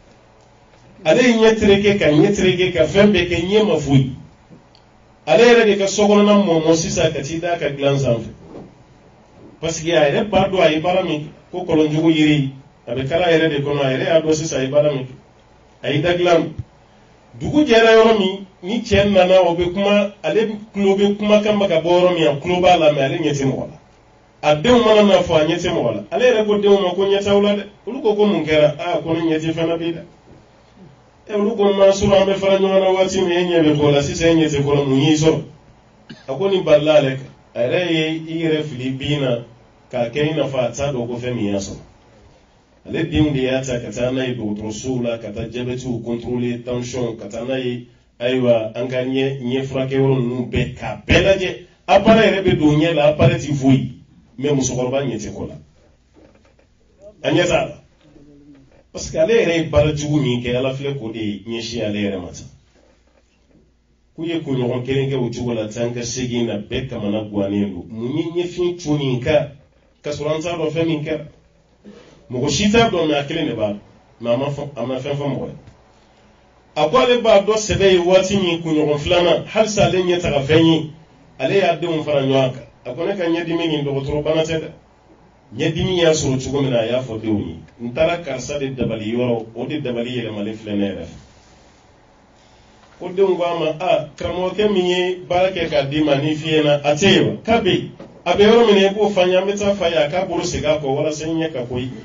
ale ye ɲɛ tereke ka fɛn bɛɛ kɛ ɲɛ ma foyi ale yɛrɛ de ka sokɔnɔna mɔmɔ sisan ka t'i da a ka dilan sanfɛ parce que a yɛrɛ b'a dɔn a ye baara min kɛ ko kɔlɔnjugu yiri a bɛ kala yɛrɛ de kɔnɔ a yɛrɛ y'a dɔn sisan a ye baara min kɛ a y'i da dilan dugu jɛra yɔrɔ min ni cɛ nana o bɛ kuma ale tulo bɛ kumakan bɛ ka bɔ yɔrɔ min a tulo b'a la mais ale ɲɛ tɛ mɔgɔ la a denw mana n'a fɔ a ɲɛ tɛ mɔgɔ la ale yɛrɛ ko denw ma ko ɲɛ t'aw la dɛ olu ko mun kɛra ko ne ɲɛ tɛ fɛn na bi dɛ olu ko Mansuru an bɛ fara ɲɔgɔn na waati min e ɲɛ bɛ ko la sisan e ɲɛ tɛ ko la mun y'i sɔrɔ a ko nin balila ale kan a yɛrɛ ye i yɛrɛ fili bin na k'a kɛ i n'a fɔ a t'a dɔn ko fɛn min y'a sɔrɔ ale denw de y'a ta ka taa n'a ye dɔgɔtɔrɔsow la ka taa jabɛtiw contrôler tension ka taa n'a ye ayiwa an ka ɲɛ furakɛ yɔrɔ ninnu bɛɛ k'a bɛɛ lajɛ appareil yɛrɛ bɛ don ɲɛ la appareil ti foyi mais musokɔrɔba ɲɛ tɛ ko la a ɲɛ t'a la parce que ale yɛrɛ ye baara jugu min kɛ ala filɛ k'o de ɲɛsin ale yɛrɛ ma tan k'u ye kunɲɔgɔn kelen kɛ o cogo la tan ka segin na bɛɛ kamana guwanen don mun ye ɲɛfin cun nin kan ka sɔrɔ an t'a dɔn fɛn min kɛra mɔgɔ si t'a dɔn mais a kelen de b'a dɔn mais a ma fɛn fɔ mɔgɔ ye a ko ale b'a dɔn sɛbɛ ye waati min kunɲɔgɔn filanan halisa ale ɲɛ taga fɛn ye ale y'a denw fara ɲɔgɔn kan a ko ne ka ɲɛdimi nin dɔgɔtɔrɔ bana tɛ dɛ ɲɛdimi y'a sɔrɔ cogo min na a y'a fɔ denw ye n taara karisa de dabali yɔrɔ o de dabali yɛlɛmalen filɛ ne yɛrɛ fɛ ko denw ko a ma karamɔgɔkɛ min ye baara kɛ k'a d'i ma ni fiɲɛ na a tɛ yen wa k'a bɛ yen a bɛ yɔrɔ min na i b'o fɔ an ye an bɛ taa f'a ye a k'a bolo segin a kɔ walasa n ɲɛ ka ko i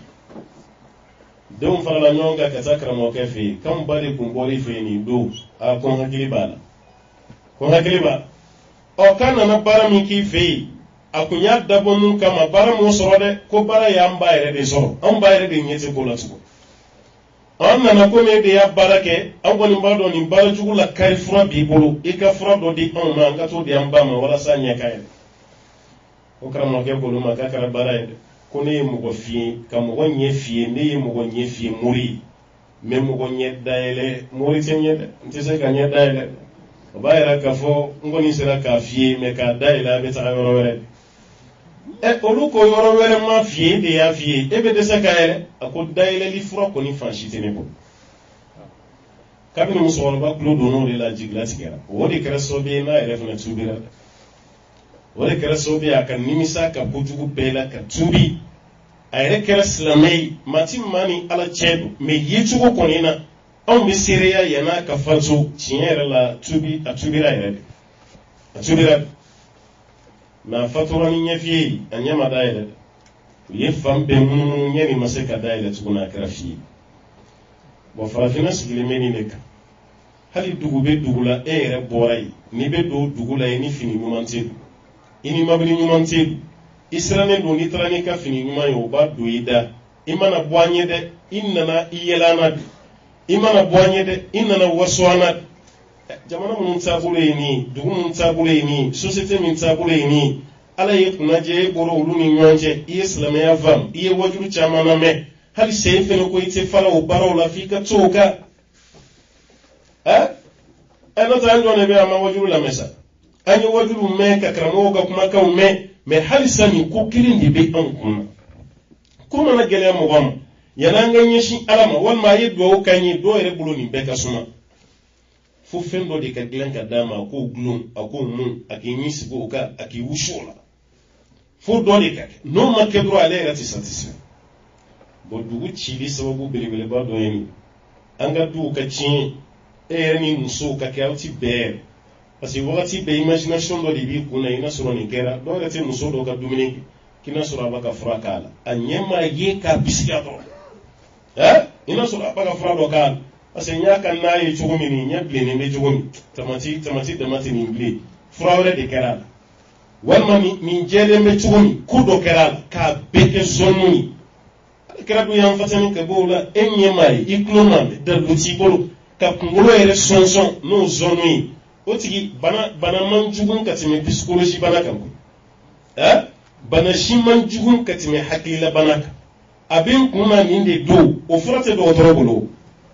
denw farala ɲɔgɔn kan ka taa karamɔgɔkɛ fɛ yen k'anw ba de kun bɔr'i fɛ yen nin don ko n hakili b'a la ko n hakili b'a o kana na bara min k'i fɛ yen a kun y'a dabɔ mun kama bara mun sɔrɔ dɛ ko bara y'an ba yɛrɛ de sɔrɔ an ba yɛrɛ de ɲɛ tɛ ko la tugun an nana ko ne de y'a baara kɛ an kɔni b'a dɔn nin baara jugu la kari fura b'i bolo i ka fura dɔ di anw ma an ka t'o di an ba ma walasa ɲɛ ka yɛlɛ o karamɔgɔkɛ bolo ma k'a kɛra baara ye dɛ ko ne ye mɔgɔ f'i ye ka mɔgɔ ɲɛ f'i ye ne ye mɔgɔ ɲɛ f'i ye mori mɛ mɔgɔ ɲɛ dayɛlɛ mori tɛ ɲɛ dɛ n tɛ se ka ɲɛ dayɛlɛ o b'a yɛrɛ k'a fɔ n kɔni sera k'a f'i ye mɛ k'a dayɛlɛ a bɛ taga yɔrɔ wɛrɛ olu ko yɔrɔ wɛrɛ ma f'i ye de y'a f'i ye e bɛ dɛsɛ k'a yɛrɛ a ko dayɛlɛli fura kɔni fan si tɛ ne bolo kabini musokɔrɔba tulo donn'o de la jigila tigɛra o de kɛra sababu ye n'a yɛrɛ fana tubira o de kɛra sababu ye a ka nimisa ka kojugu bɛɛ la ka tubi a yɛrɛ kɛra silamɛ ye maa ti maa ni ala cɛ don mɛ yecogo kɔni na anw bɛ seereya yann'a ka fatu tiɲɛ yɛrɛ la a tubira yɛrɛ de a tubira de mɛ a fatura ni ɲɛf'i ye a ɲɛ ma dayɛlɛ dɛ u ye fan bɛɛ munumunu ɲɛni ma se ka dayɛlɛ tuguni a kɛra f'i ye bon farafinna sigilen bɛ nin de kan hali dugu bɛ dugu la e yɛrɛ bɔra yen n'i bɛ don dugu la yen ni fini ɲuman tɛ don i ni mobili ɲuman tɛ don i sirannen don n'i taara n'i ka fini ɲuman ye o b'a don i da i mana bɔ an ye dɛ i nana i yɛlɛ an na de i mana bɔ an ye dɛ i nana waso an na de jamana minnu taabolo ye nin ye dugu minnu taabolo ye nin ye société min taabolo ye nin ye ala ye kunnajɛ e bɔra olu ni ɲɔgɔn cɛ i ye silamɛya faamu i ye wajulu caman lamɛn hali se e fɛnɛ ko i tɛ fara o baaraw la f'i ka to o kan n'o tɛ an jɔn de bɛ an ma wajulu lamɛn sa an ye wajulu mɛn ka karamɔgɔw ka kumakanw mɛn mɛ halisa nin ko kelen de bɛ anw kun na ko mana gɛlɛya mɔgɔ ma yann'an ka ɲɛsin ala ma walima a ye duwawu k'an ye dɔw yɛrɛ bolo nin bɛɛ ka suma fo fɛn dɔ de ka dilan ka d'a ma a k'o gulon a k'o mun a k'i ɲɛ sigi o kan a k'i wusu o la fo dɔ de ka kɛ n'o ma kɛ dɔrɔn ale yɛrɛ tɛ satisfait bon dugu cili sababu belebeleba dɔ ye nin an ka duw ka tiɲɛ e yɛrɛ ni musow ka kɛ aw ti bɛɛ yɛrɛ parce que wagati bɛɛ imagination dɔ de b'i kun na i n'a sɔrɔ nin kɛra dɔw yɛrɛ tɛ muso dɔw ka dumuni kɛ k'i n'a sɔrɔ a b'a ka fura k'a la a ɲɛ maa ye k'a bisigiya dɔrɔn i n'a sɔrɔ a b'a ka fura dɔ k'a la parce que n y'a ka n'a ye cogo min nin ɲɛ bilennen bɛ cogo min tamati dama tɛ nin bilen fura wɛrɛ de kɛra a la walima nin jɛlen bɛ cogo min ko dɔ kɛra a la k'a bɛɛ kɛ zɔnnu ye ale kɛra don yan fatani ka bɔ o la e ɲɛ maa ye i tulo maa mɛ dalilu t'i bolo ka kunkolo yɛrɛ sɔnsɔn n'o zɔnnu ye o tigi bana man jugu ka tɛmɛ psychologie bana kan koyi bana si man jugu ka tɛmɛ hakilila bana kan a bɛ n kun na nin de don o fura tɛ dɔgɔtɔrɔ bolo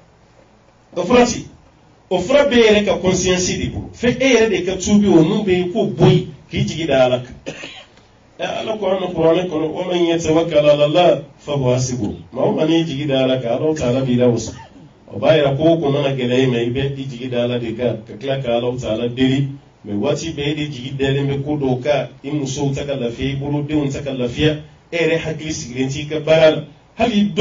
o fura tɛ o fura bɛ yɛrɛ ka conscience de bolo fɛ e yɛrɛ de ka tubi o mun bɛ yen ko boyi k'i jigi da ala kan ala ko an na kuranɛ kɔnɔ wa man yatawakkal ala Allah fa huwa hasbuh maa o maa n'i jigi da ala kan Alahu taala b'i lawusa o b'a yira ko o kun mana gɛlɛya i ma i bɛ i jigi da ala de kan ka tila ka Alahu taala deli mɛ waati bɛɛ e de jigi dalen bɛ ko dɔw kan i musow ta ka lafiya i bolo denw ta ka lafiya e yɛrɛ hakili sigilen t'i ka baara la hali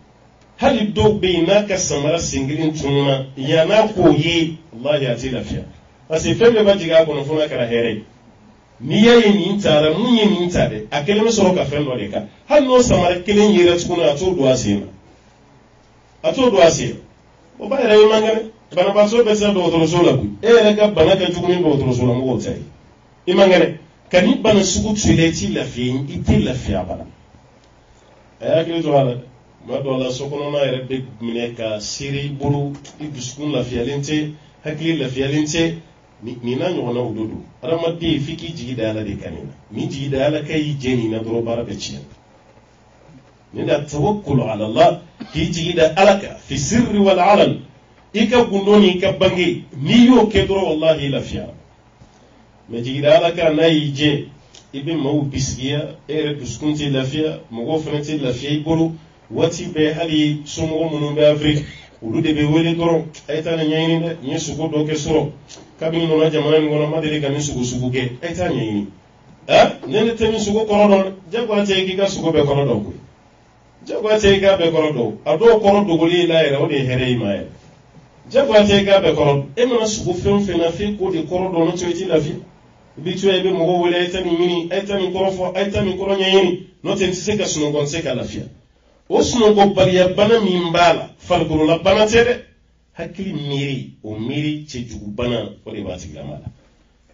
dɔw bɛ yen n'a ka samara sen kelen tununa yann'a k'o ye wallahi a tɛ lafiya parce que fɛn bɛɛ b'a jigin a kɔnɔ fo n'a kɛra hɛrɛ ye n'i y'a ye nin taara mun ye nin ta dɛ a kelen bɛ sɔrɔ ka fɛn dɔ de kan hali n'o samara kelen yera tuguni a t'o don a sen na o b'a yɛrɛ ye man kɛnɛ banabaatɔ bɛ sera dɔgɔtɔrɔso la koyi e yɛrɛ ka bana ka jugu ni dɔgɔtɔrɔso la mɔgɔw ta ye i man kɛnɛ ka ni bana sugu to i la i t'i lafiya i tɛ lafiya bana a y'a hakili to a la tuma dɔw la sokɔnɔna yɛrɛ bɛ minɛ ka seere i bolo i dusukun lafiyalen tɛ hakili lafiyalen tɛ nin n'a ɲɔgɔnnaw de don adamaden f'i k'i jigi da ala de kan nin na ni jigi da ala ka y'i jɛ nin na dɔrɔn baara bɛ tiɲɛ ni da tawakkul ala Allah k'i jigi da ala kan fi sirri wal alan i ka gundo ni ka bange n'i y'o kɛ dɔrɔn wallahi i lafiya mɛ jigi da ala kan n'a y'i jɛ i bɛ maaw bisigiya e yɛrɛ dusukun tɛ lafiya mɔgɔw fana tɛ lafiya i bolo waati bɛɛ hali somɔgɔ minnu bɛ Afiriki olu de bɛ wele dɔrɔn a ye taa nin ɲɛɲini dɛ nin ye sogo dɔ kɛ sɔrɔ kabini nana jamana in kɔnɔ ma deli ka nin sogo kɛ a ye taa ɲɛɲini ne ne tɛ nin sogo kɔrɔ dɔn jagoya tɛ k'i ka sogo bɛɛ kɔrɔ dɔn koyi jagoya tɛ i k'a bɛɛ kɔrɔ dɔn a dɔw kɔrɔ dogoli la yɛrɛ o de ye hɛrɛ i ma yɛrɛ jagoya tɛ i k'a bɛɛ kɔrɔ e mana sogo fɛn o fɛn na f'i k'o de kɔrɔ dɔn n'o tɛ i t'i lafiya i bɛ to yen i bɛ mɔgɔw wele a ye taa nin ɲini a ye taa nin kɔrɔ fɔ a ye taa nin kɔrɔ ɲɛɲini n'o tɛ n tɛ se ka sunɔgɔ n tɛ se ka lafiya o sunɔgɔbaliya bana min b'a la farikolola bana tɛ dɛ hakili miiri o miiri cɛjugu bana o de b'a tigilama la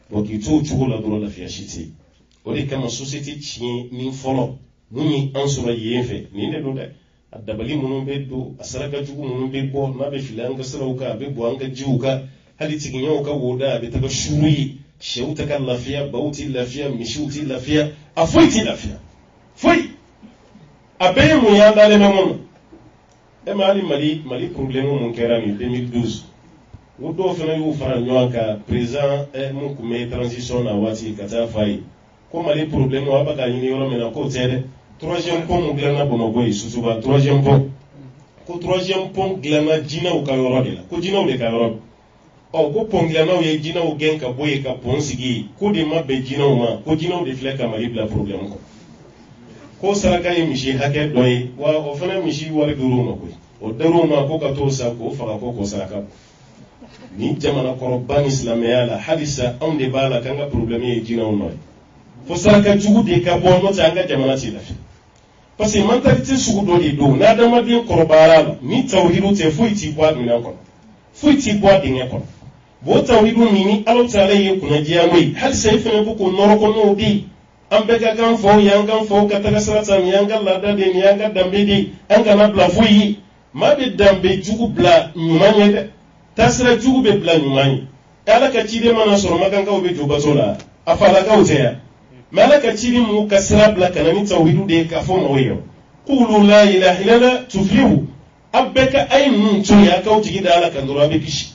donc i t'o cogo la dɔrɔn lafiya si tɛ yen o de kama société tiɲɛ ni fɔlɔ mun ye an sɔrɔ yen fɛ nin de don dɛ a dabali minnu bɛ don a saraka jugu minnu bɛ bɔ n'a bɛ fili an ka siraw kan a bɛ bɔ an ka jiw kan hali tigiɲɛw ka woda a bɛ taga suru ye sɛw tɛ ka lafiya baw tɛ lafiya misiw tɛ lafiya a foyi tɛ lafiya foyi a bɛɛ ye mun ye an dalen bɛ mun na e ma hali mali problème mun kɛra nin 2012 o dɔw fana y'u fara ɲɔgɔn kan président mun tun bɛ transition na waati ka taa f'a ye ko mali problème a bɛ ka ɲini yɔrɔ min na k'o tɛ dɛ troisième pont mun dilanna Bamakɔ ye Sutuba troisième pont ko troisième pont dilanna jinɛw ka yɔrɔ de la ko jinɛw de ka yɔrɔ ko pont dilannaw ye jinɛw gɛn ka bɔ yen ka pont sigi yen ko de ma bɛn jinɛw ma ko jinɛw de filɛ ka mali bila problème kɔ ko saraka ye misi hakɛ dɔ ye wa o fana misi wari dir'u ma koyi o dar'u ma ko ka t'o sa k'o faga ko saraka ni jamanakɔrɔba ni silamɛya la halisa anw de b'a la k'an ka problème ye jinɛw nɔ ye fo saraka jugu de ka bɔ n'o tɛ an ka jamana tɛ lafiya parce que mentalité sugu dɔ de don n'adamaden kɔrɔbayara la ni tawhidu tɛ foyi t'i bɔ a minɛn kɔnɔ foyi t'i bɔ a dingɛ kɔnɔ b'o tawhidu min ni Ala Taala ye kunnadiya n'o ye halisa i fana ko k'o nɔrɔ kɔnɔw de ye an bɛɛ ka kan fɔ yan kan fɔ ka taga sira ta nin y'an ka laada de nin y'an ka danbe de an kana bila foyi ye maa bɛ danbe jugu bila ɲuman ye dɛ taasira jugu bɛ bila ɲuman ye Ala ka ciden mana sɔrɔ makankaw bɛ jɔ bato la a falakaw tɛ yan mais Ala ka ciden mun ka sira bila ka na ni tawhidu de ye k'a fɔ mɔgɔw ye qulu la ilaha illallah tuflihu a bɛɛ ka a ye ninnu to yen a k'aw jigi da Ala kan dɔrɔn a bɛ kisi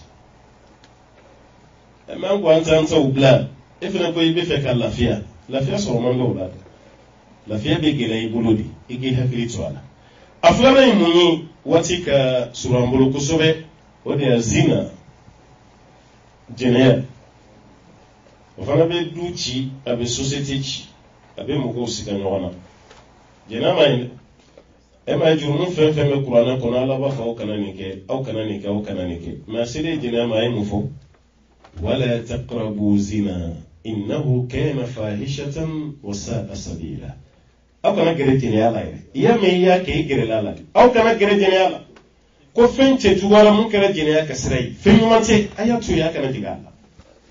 mais an ko an t'an taw bila e fana ko i bɛ fɛ ka lafiya sɔrɔ man dɔw la dɛ lafiya bɛ gɛlɛya i bolo de i k'i hakili to a la a filanan ye mun ye waati ka surun an bolo kosɛbɛ o de ye zina jɛnɛya o fana bɛ du ci a bɛ société ci a bɛ mɔgɔw siga ɲɔgɔn na jɛnɛya ma ɲi dɛ e ma ye jurumu fɛn fɛn bɛ kuranɛ kɔnɔ Ala b'a fɔ aw kana nin kɛ aw kana nin kɛ aw kana nin kɛ mais a selen jɛnɛya ma a ye mun fɔ wala taqrabu zina innahu kana fahishatan wa sa'a sabila aw kana gɛrɛ jɛnɛya la yɛrɛ i y'a mɛn i y'a kɛ i gɛrɛla la aw kana gɛrɛ jɛnɛya la ko fɛn cɛ juguyara mun kɛra jɛnɛya ka sira ye fɛn ɲuman tɛ a y'a to yen a kana jigin a la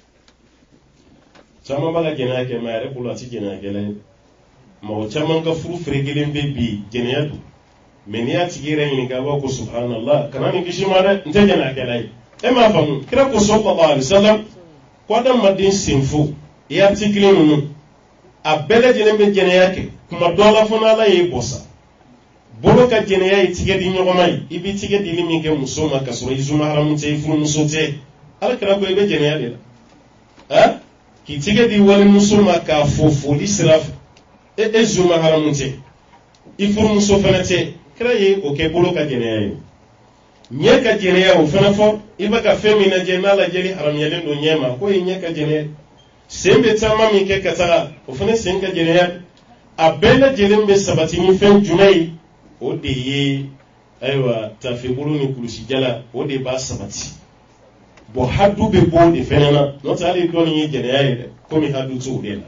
caman b'a ka jɛnɛya kɛ mais a yɛrɛ bolo a tɛ jɛnɛya kɛla ye mɔgɔ caman ka furu ferekelen bɛ bi jɛnɛya don mais n'i y'a tigi yɛrɛ ɲininka a b'a ko subhanallah kana nin kisi ma dɛ n tɛ jɛnɛya kɛla ye e m'a faamu kira ko sallallahu alaihi wasallam ko adamaden senfo i article ninnu a bɛɛ lajɛlen bɛ jɛnɛya kɛ kuma dɔ la fana Ala y'e bɔ sa bolo ka jɛnɛya ye tigɛ di ɲɔgɔn ma ye i bɛ tigɛ dili min kɛ muso ma ka sɔrɔ i zuma haramu tɛ i furumuso tɛ Ala kira ko i bɛ jɛnɛya de la k'i tigɛ di walimuso ma k'a fo foli sira fɛ e zuma haramu tɛ i furumuso fana tɛ kira ye o kɛ bolo ka jɛnɛya ye ɲɛ ka jɛnɛya o fana fɔ i bɛ ka fɛn min lajɛ n'a lajɛli haramuyalen don ɲɛ ma ko ye ɲɛ ka jɛnɛya sen bɛ taama min kɛ ka taga o fana sen ka jɛnɛya a bɛɛ lajɛlen bɛ sabati ni fɛn jumɛn ye o de ye ayiwa tafebolo ni kulusijala o de b'a sabati bon hadu bɛ bɔ o de fɛnɛ na n'o tɛ hali dɔɔni ye jɛnɛya ye dɛ komi hadu t'o de la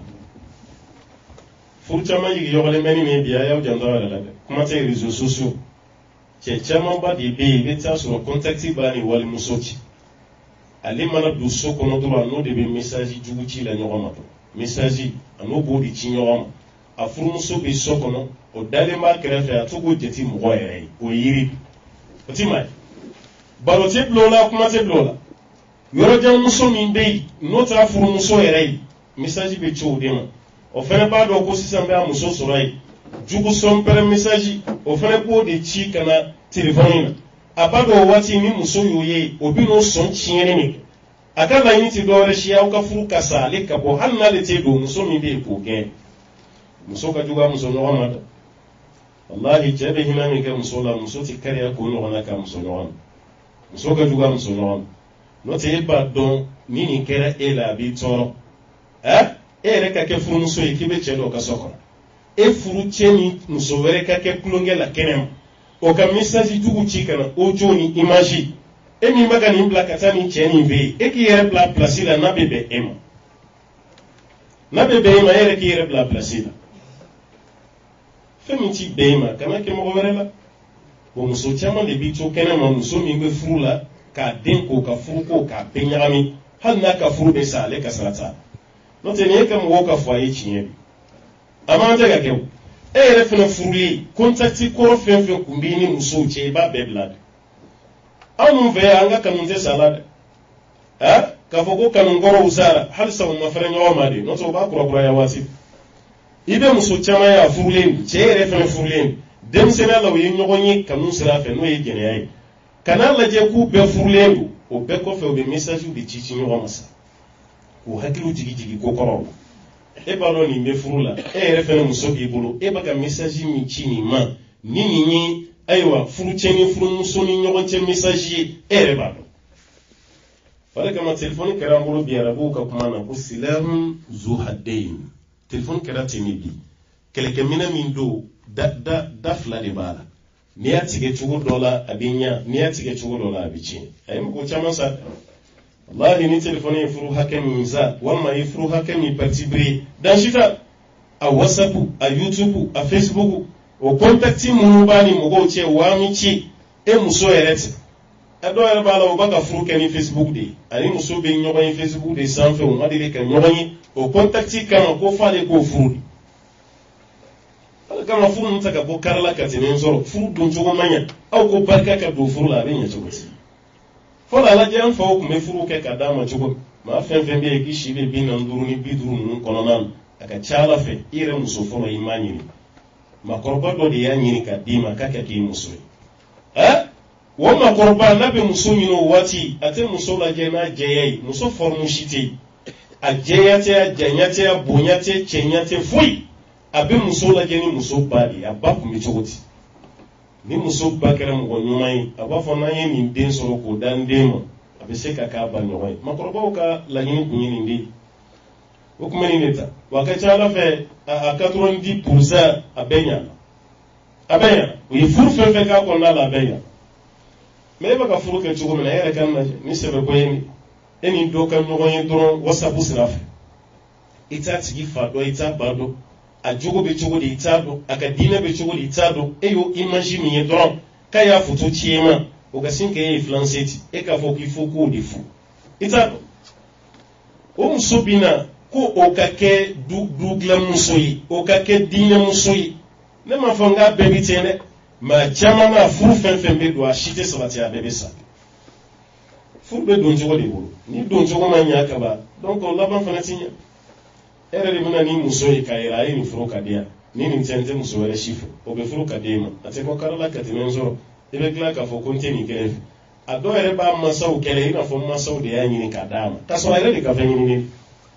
furu caman jigi ɲɔgɔnlen bɛ ni nin bi a y'aw janto a yɛrɛ la dɛ kuma tɛ réseaux sociaux cɛ camanba de bɛ yen i bɛ taa sɔrɔ contact b'a ni walimuso cɛ ale mana don so kɔnɔ dɔrɔn a n'o de bɛ message jugu ci la ɲɔgɔn ma message a n'o b'o de ci ɲɔgɔn ma a furumuso bɛ so kɔnɔ o dalen b'a kɛrɛfɛ a to k'o jate mɔgɔ yɛrɛ ye o ye yiri o ti ma ye baro tɛ bila o la kuma tɛ bila o la yɔrɔjan muso min bɛ yen n'o t'a furumuso yɛrɛ ye message bɛ ci o de ma o fana b'a dɔn ko sisan bɛ a muso sɔrɔ yen jugu sɔnpɛrɛ message o fana b'o de ci ka na telefɔni na a b'a dɔn o waati ni muso y'o ye o bɛ n'o sɔn tiɲɛni min a ka laɲini tɛ dɔwɛrɛ si aw ka furu ka sa ale ka bɔ hali n'ale tɛ don muso min bɛ yen k'o gɛn muso ka jugu a muso ɲɔgɔn ma dɛ wallahi cɛ bɛ hinɛ min kɛ muso la muso tɛ kariya k'o ɲɔgɔnna ka muso ɲɔgɔn ma muso ka jugu a muso ɲɔgɔn ma n'o tɛ e b'a dɔn ni nin kɛra e la a b'i tɔɔrɔ e yɛrɛ ka kɛ furumuso ye k'i bɛ cɛ dɔ ka so kɔnɔ e furu cɛ ni muso wɛrɛ ka kɛ tulonkɛ la kɛnɛ ma o ka message jugu ci ka na audio ni image e min bɛ ka nin bila ka taa nin cɛ nin fɛ yen e k'i yɛrɛ bila place la n'a bɛ bɛn e ma n'a bɛ bɛn e ma e yɛrɛ k'i yɛrɛ bila place la fɛn min ti bɛn e ma kana kɛ mɔgɔ wɛrɛ la bon muso caman de b'i to kɛnɛ ma muso min bɛ furu la k'a den ko ka furu ko k'a bɛɛ ɲagami hali n'a ka furu bɛ sa ale ka sara t'a no te ne ka mo ka fo ayi chiye amante ga kew e re fena furuli contacti ko fen kumbini muso che ba beblad anu ve anga kanunte salade ha ka fo ko kanun goro usara hal sa ma fere nyawa made no to ba kura ya wasi ibe muso chama ya furuli che re fena furuli dem sena law yi nyogonyi kanun sira fe no yi gene ay kana la je ku be furuli o be ko fe o be message de chichi nyogo masa ko hakilu jigi ko koro e balo ni me furula e re fena muso bi bulu e baka message mi chini ma ni aywa furu cheni furu muso ni nyogon che message e re balo fala kama telefoni kera mbulu bi arabu ka kuma na ko silam zu haddain telefon kera tini bi keleke mina min do da fla de bala ni ya tige chugo dola abinya ni ya tige chugo dola abichi ayim ko chama sa wallahi ni telefoni furu hakami za wamma ifuru hakami partibri dan shita a whatsapp a youtube a facebook o contacti mu bani mo go che wami chi e muso erete ado era bala o baka furu kani facebook de ani muso be nyoba facebook de sanfe o madile kan nyoba ni o contacti kama ko fale ko furu kama furu mutaka ko karla katinen zoro furu don jogo manya au ko barka ka do furu la benya chogoti fola la jam fa ko me furu ke kadama jogo ma fen be ki shibe binan duruni biduru nun kononan aka chala fe ire muso foro imani ni ma korba do de yanyi ka dima ka ka di muso wo ma korba na be muso ni no wati ate muso la je na jeyai muso formu shite a jeyate a janyate a bonyate chenyate fui abe muso la je ni muso bali abaku mi chogoti ni muso bakara mo nyumai abafo na yen ni den soro ko dan demo abe se ka ka ba nyoi makoroba ka la nyini kunyini ndi o kuma ni neta wakacha la fe a 90% abenya o yifuru fe ka ko na la abenya me ba ka furu ke chugo na yere kan na ni sebe ko yemi eni do kan no gon yidro whatsapp sirafe ita tigi fa do ita bado a jogo be jogo de itado akadina be jogo de itado eyo imagine ye don kaya foto chiema o gasin ke influenceti e ka fo ki fo ko de fu itado o musobina ko o kake du glam musoyi o kake dina musoyi ne ma fanga bebi tene ma chama na furu fen be do a shite sabati a bebe sa furu be don jogo de bolo ni don jogo ma nya ka ba donc on laban fanatinya ere mina ni muso yi kaira yi ni furu kadia ni ntente muso wala shifu o be furu kadema ate ko karala katinen zoro ebe kla ka fo konteni kele ado ere ba masaw kele ina fo masaw de ya nyini kadama kaso ere de ka fa nyini ni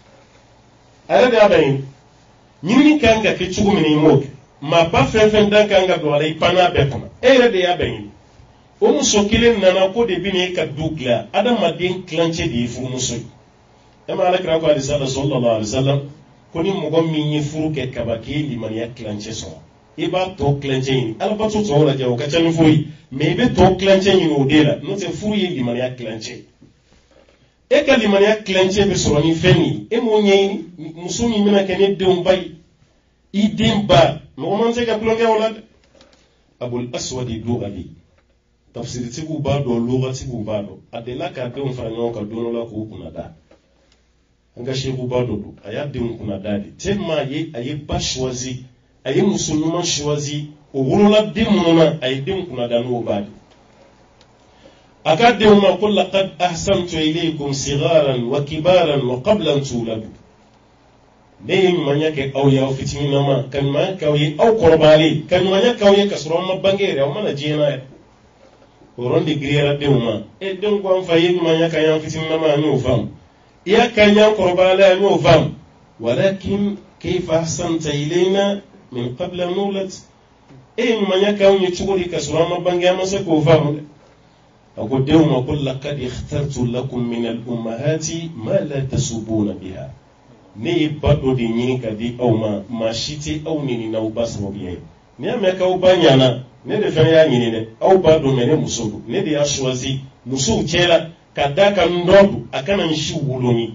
ere de abayin nyini kanga ke chugu mini moke ma pa fen dan kanga do ala ipana be kama ere de abayin o muso kile nana ko de bini ka dugla adama den clanche de furu muso ema ala kra ko sallallahu alaihi wasallam koni mogo min ye furu ke kabaki limaniya clanche so iba to clanche ni ala ba to la jaw ka chani foyi me be to clanche ni o dela no te furu ye limaniya clanche e ka limaniya clanche be so ni feni e mo nyeni musumi mina kene de umbay idimba mo man se ka plonge wala abul aswad do ali tafsir tigu ba do lugati tigu ba do adela ka de umfanyo ka do la ko kuna da anga shehu badodo ayadin kuna dadi tema ye aye ba choisi aye musulman choisi o wolola dimuna aye din kuna danu badi akade ma qul laqad ahsantu ilaykum sigharan wa kibaran wa qabla an tuladu neyin manyake aw ya fitina ma kan ma kawye aw korbali kan manyaka aw kasro ma bangere aw mana jena orondi griera demuma e den ko am fayin manyaka ya fitina ma no fam يا كان ينقرب على نوفام ولكن كيف أحسنت إلينا من قبل نولد إيه من يكون يتشغل كسرام بانجا مسكو فام أقول دوم أقول لقد اخترت لكم من الأمهات ما لا تسبون بها ني بدو دي نينكا دي أو ما شيتي أو نيني ناو باسرو بيه ني أميكا أو بانيانا ني دي فنيا نيني أو بدو مني مسودو ني دي أشوازي مسو تيلا kadaka ndodu akana nshi wuloni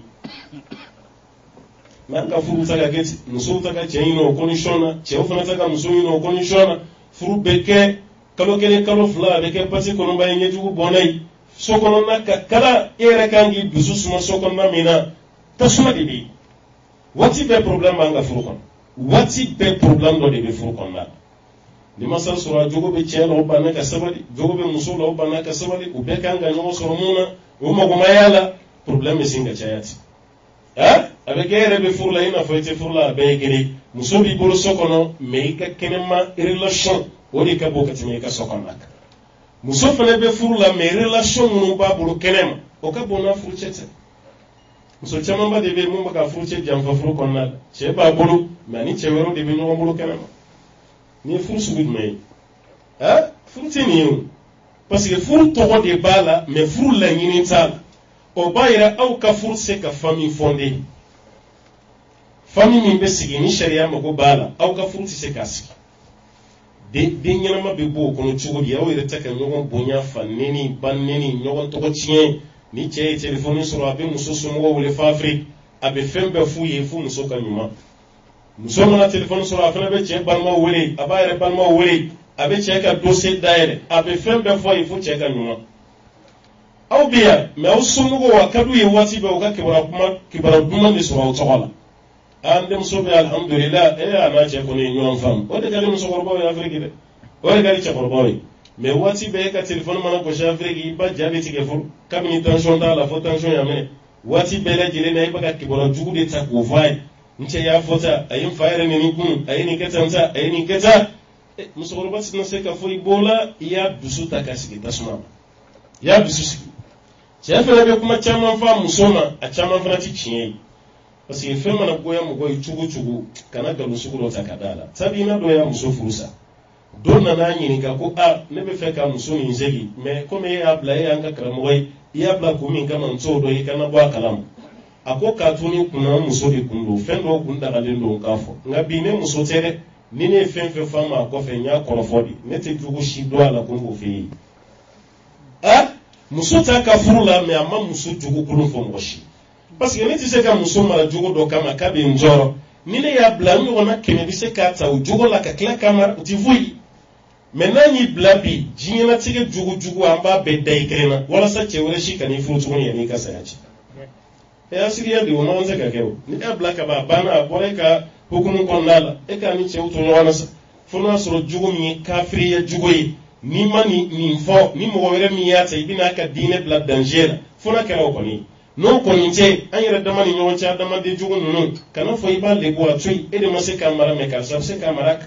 nanga furu taka geti muso taka cheino konishona cheofana taka muso ino konishona furu beke kalo kele kalo fla beke pati kono ba yenye jugu bonai sokono naka kala ere kangi dusu suma sokono na mina tasuma dibi wati be problem banga furu kon wati be problem do de be furu kon na ni masal sura jogo be chelo banna ka sabali jogo be musulo banna ka sabali u be kanga nyomo soro muna o mago mayala problem singa chayati abe gere be furu la ina foite furu la be gere musobi bolo sokono me ka kenema relation wodi ka bokati me ka sokona muso fana be furu la me relation mun ba bolo kenema o ka bona furu chete muso chama ba de be mun ba ka furu che jamfa furu konna che ba bolo mani che wero de be no bolo kenema ni furu sugu me furu tini parce que furu to de bala me furu la nyini ta o bayira aw ka furu se ka famille fondée famille min be sigi ni sharia mago bala aw ka furu se ka sigi de nyama be bo kono chugo ya o ireta ka nyogon bonya faneni banneni nyogon to chien ni che telephone soro abe muso sumo wole fa afrique abe fembe fuye fu muso ka nyuma muso na telephone soro afana be che balma wole abayre balma wole abe che ka dossier daire abe fembe fuye fu che ka nyuma aw biya me aw sumo wa kadu ye wati be o ka kibara duma ni soro tawala ande muso be alhamdulillah ana che ko ni nyom fam o de kali muso korbo ya afrique de o de kali che korbo me wati be ka telephone mana ko afrique ba jabe ti ke fur kamini tension da la fo tension ya me wati be la jile na ibaga kiboro jugu de ta ko vai nche ya fota ayin fayre ni kun ayin ketanta ayin keta muso korbo ti no se ka fo ibola ya dusu ta kasiki tasuma ya dusu che fa be kuma chama fa musoma a chama fa ti chinye parce que fɛn mana goya mɔgɔ ye cogo cogo kana galon sugu dɔ ta ka da la sabu ina dɔ ya muso furusa dɔ nana ɲininka ko ne bɛ fɛ ka muso nin segi mais komi e y'a bila e y'an ka karamɔgɔ ye i y'a bila kun min kama n t'o dɔn i kana bɔ a kalama a ko k'a to ni kunna muso de kun don fɛn dɔw kun dagalen don k'a fɔ nka bi ne muso tɛ dɛ ni ne ye fɛn fɛn f'a ma a kɔfɛ n y'a kɔrɔfɔ de ne tɛ jogo si dɔn a la ko n k'o f'e ye muso t'a ka furu la mais a ma muso jogo kolon fɔ mɔgɔ si parce que ne ti se ka muso mara jogo dɔ kama k'a bɛ n jɔrɔ ni ne y'a bila n ɲɔgɔnna kɛmɛ bɛ se k'a ta o jogo la ka tila k'a mara o ti foyi mais n'a y'i bila bi diɲɛlatigɛ jogo jugu an b'a bɛɛ da i kelen na walasa cɛ wɛrɛ si ka n'i furu tuguni yanni i ka saya ci asiriya de o man se ka kɛ o ni y'a bila ka ban a banna a bɔra e ka hukumu kɔnɔna la e k'a ni cɛw to ɲɔgɔn na sa fo n'a sɔrɔ jogo min ye kafiriya jogo ye n'i ma nin fɔ ni mɔgɔ wɛrɛ min y'a ta i bɛna a ka diinɛ bila danger la fo n'a kɛra o kɔni ye n'o kɔni tɛ an yɛrɛ dama ni ɲɔgɔn cɛ adamaden jugu ninnu kana fɔ i b'a lebu a to yen e de ma se k'a mara mɛ karisa bɛ se k'a mara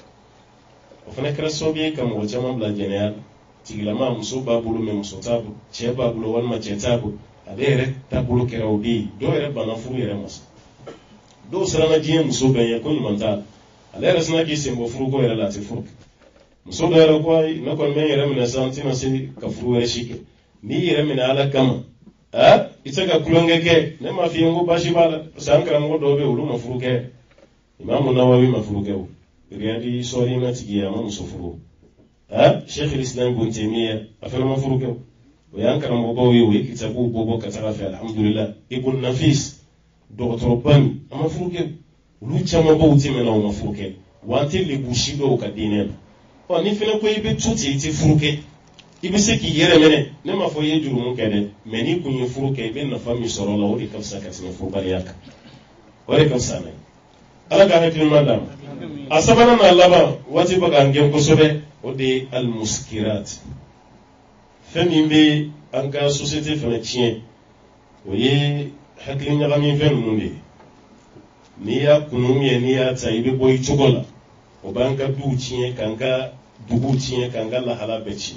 o fana kɛra sababu ye ka mɔgɔ caman bila jɛnɛya la tigilama muso b'a bolo mɛ muso t'a bolo cɛ b'a bolo walima cɛ t'a bolo ale yɛrɛ taabolo kɛra o de ye dɔw yɛrɛ banna furu yɛrɛ ma sa dɔw siranna diɲɛ muso bɛɛ ɲɛ ko ɲuman t'a la ale yɛrɛ sina k'i sen bɔ furuko yɛrɛ la a tɛ furu muso dɔ yɛrɛ ko ayi ne kɔni bɛ n yɛrɛ minɛ sisan n tɛna se ka furu wɛrɛ si kɛ n'i yɛrɛ minɛ ala kama i tɛ ka kulonkɛ kɛ ne ma f'i ye n ko basi b'a la parce que an karamɔgɔ dɔw bɛ yen olu ma furu kɛ Imamu Nawawi ma furu kɛ o Riyadi sɔɔri na tigi ye a ma muso furu Sheikh Islam Ibn Taymiyyah a fana ma furu kɛ o y'an karamɔgɔbaw ye o ye kitabuw bɔ ka taga fɛ alhamdulillah Ibn Nafis dɔgɔtɔrɔba min a ma furu kɛ olu camanbaw tɛmɛna o ma furu kɛ wa an tɛ lebu si dɔw ka diinɛ la ni fana ko i bɛ to ten i tɛ furu kɛ i bɛ se k'i yɛrɛ minɛ ne m'a fɔ i ye jurumu kɛ dɛ mais n'i kun ye furu kɛ i bɛ nafa min sɔrɔ o la o de ka fisa ka tɛmɛ furubaliya kan o de ka fisa n'a ye ala ka hakilima d'a ma a sabanan n'a laban waati bɛ k'an gɛn kosɛbɛ o de ye alimuskirat fɛn min bɛ an ka société fana tiɲɛ o ye hakili ɲagami fɛn ninnu de ye n'i y'a kunu ye n'i y'a ta i bɛ bɔ i cogo la o b'an ka duw tiɲɛ k'an ka duguw tiɲɛ k'an ka lahala bɛɛ tiɲɛ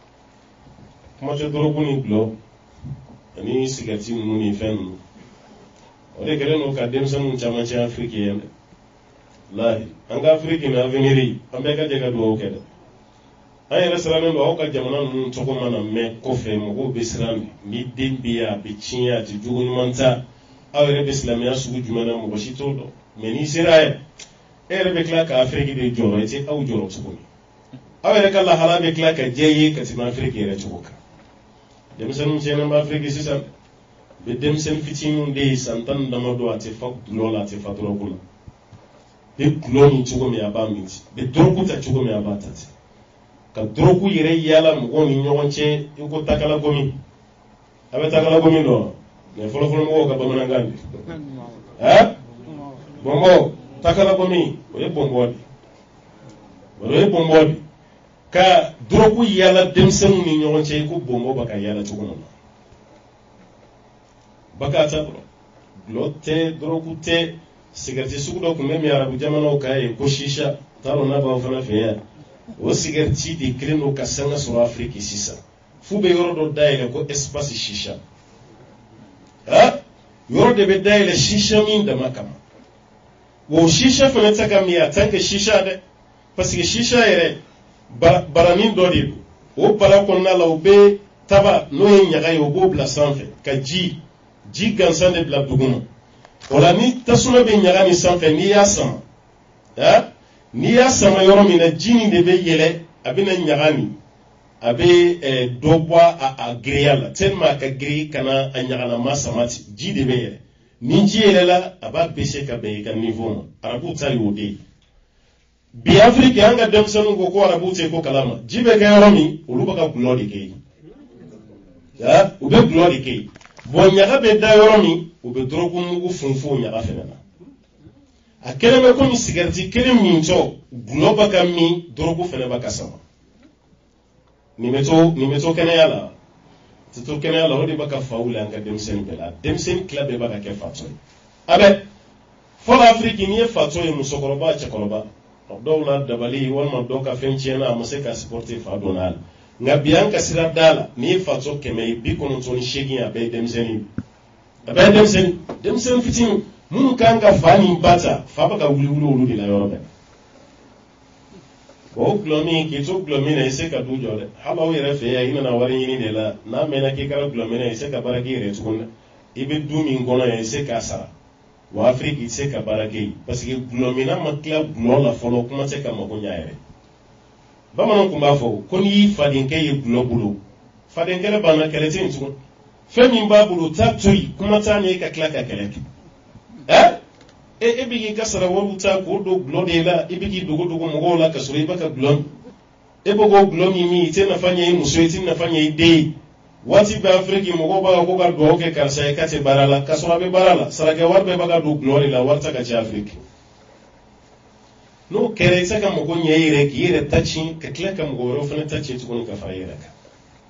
kuma tɛ dɔrɔgu ni gulɔ ani sigati ninnu ni fɛn ninnu o de kɛlen don ka denmisɛnninw caman cɛ afiriki ye dɛ lahi an ka afiriki na avenir an bɛɛ ka jɛ ka dugawu kɛ dɛ an yɛrɛ sirannen don aw ka jamana ninnu tɔgɔ mana mɛn kɔfɛ mɔgɔw bɛ siran ni den bɛ yen a bɛ tiɲɛ a tɛ jogo ɲuman ta aw yɛrɛ bɛ silamɛya sugu jumɛn na mɔgɔ si t'o dɔn mais n'i sera yen e yɛrɛ bɛ tila ka afiriki de jɔrɔ i tɛ aw jɔrɔ tuguni aw yɛrɛ ka lahala bɛ tila ka diya i ye ka tɛmɛ afiriki yɛrɛ cogo kan denmisɛnninw tiɲɛna bɛ afiriki sisan bɛ denmisɛnnin fitininw de ye san 10 damadɔ a tɛ fa dulɔ la a tɛ fa dɔrɔgu la bɛ dulɔ min cogo min a b'a min ten bɛ dɔrɔgu ta cogo min a b'a ta ten ka dɔrɔgu yɛrɛ yaala mɔgɔw ni ɲɔgɔn cɛ i ko takala gomi a bɛ takala gomi dɔn mais fɔlɔfɔlɔ mɔgɔw ka bamanankan de bongo takala gomi oye bongo ka drogu yala demsenu ni ɲɔgɔn cɛ ko bongo baka yala cogo min na baka ta gulɔ tɛ drogu tɛ sigareti sugu dɔ tun bɛ min arabu jamanaw ka ye ko shisha t'a dɔn n'a b'aw fana fɛ yan o sigareti de kelen don ka sanga sɔrɔ afiriki sisan fu bɛ yɔrɔ dɔ dayɛlɛ ko espace shisha yɔrɔ de bɛ dayɛlɛ shisha min dama kama wa o shisha fana tɛ ka min a tant que shisha dɛ parce que shisha yɛrɛ baranin dɔ de don o bara kɔnɔna la o bɛ taba n'o ye ɲaga ye o b'o bila sanfɛ ka ji gansan de bila duguma o la ni tasuma bɛ ɲaga nin sanfɛ n'i y'a sama n'i y'a sama yɔrɔ min na ji nin de bɛ yɛlɛ a bɛna ɲaga nin a bɛ dɔ bɔ a giriya la tellement a ka giri kana a ɲagalama sama ten ji de bɛ yɛlɛ ni ji yɛlɛla a b'a baisser ka bɛn i ka niveau ma arabu ta ye o de ye bi afiriki an ka denmisɛnninw ko ko arabu tɛ ko kalama ji bɛ kɛ yɔrɔ min olu bɛ ka gulɔ de kɛ yen u bɛ gulɔ de kɛ yen bon ɲaga bɛ da yɔrɔ min u bɛ dɔrɔgu mugu funfun ɲaga fɛnɛ na a kɛlen bɛ komi sigareti kelen min tɔ gulɔ bɛ ka min dɔrɔgu fɛnɛ bɛ ka sama nin bɛ to kɛnɛya la tɛ to kɛnɛya la o de bɛ ka faw la an ka denmisɛnnin bɛɛ la denmisɛnnin tila bɛɛ bɛ ka kɛ fatɔ ye a bɛ fɔlɔ afiriki n'i ye fatɔ ye musokɔrɔba cɛkɔrɔba dɔw la dabali walima dɔw ka fɛn tiɲɛna a ma se ka supporter fa donna a la nka bi an ka sira da la n'i ye fatɔ 198 a bɛɛ ye denmisɛnnin denmisɛnnin fitinin minnu kan ka fa ni ba ta fa bɛ ka wuli olu de la yɔrɔ bɛɛ o gulɔmin k'i to gulɔmin na i se ka du jɔ dɛ hali aw yɛrɛ fɛ yan i nana wari ɲini de la n'a mɛnna k'i kɛra gulɔmin na i se ka baara k'i yɛrɛ tuguni dɛ i bɛ du min kɔnɔ yan i se k'a sara wa afiriki i se ka baara kɛ yen parce que gulɔmina ma tila gulɔ la fɔlɔ kuma tɛ ka mago ɲa yɛrɛ bamananw tun b'a fɔ ko n'i y'i fadenkɛ ye gulɔ bolo fadenkɛ banna kɛlɛ tɛ yen tugun fɛn min b'a bolo taa to yen kuma t'a ni e ka tila ka kɛlɛ kɛ e bɛ k'i ka sara wariw ta k'o don gulɔ de la i bɛ k'i dogo mɔgɔw la ka sɔrɔ i bɛ ka gulɔ e bɛ k'o gulɔ min i tɛ nafa ɲɛ i muso i tɛ nafa ɲɛ i den ye waati bɛ afiriki mɔgɔw b'a ko ka dugawu kɛ karisa ye k'a tɛ baara la ka sɔrɔ a bɛ baara la sarakɛ wari bɛɛ b'a ka don gulɔ de la wari ta ka ca afiriki n'o kɛra i tɛ se ka mago ɲɛ i yɛrɛ k'i yɛrɛ ta tiɲɛ ka tila ka mɔgɔ wɛrɛw fana ta tiɲɛ tuguni ka fara i yɛrɛ kan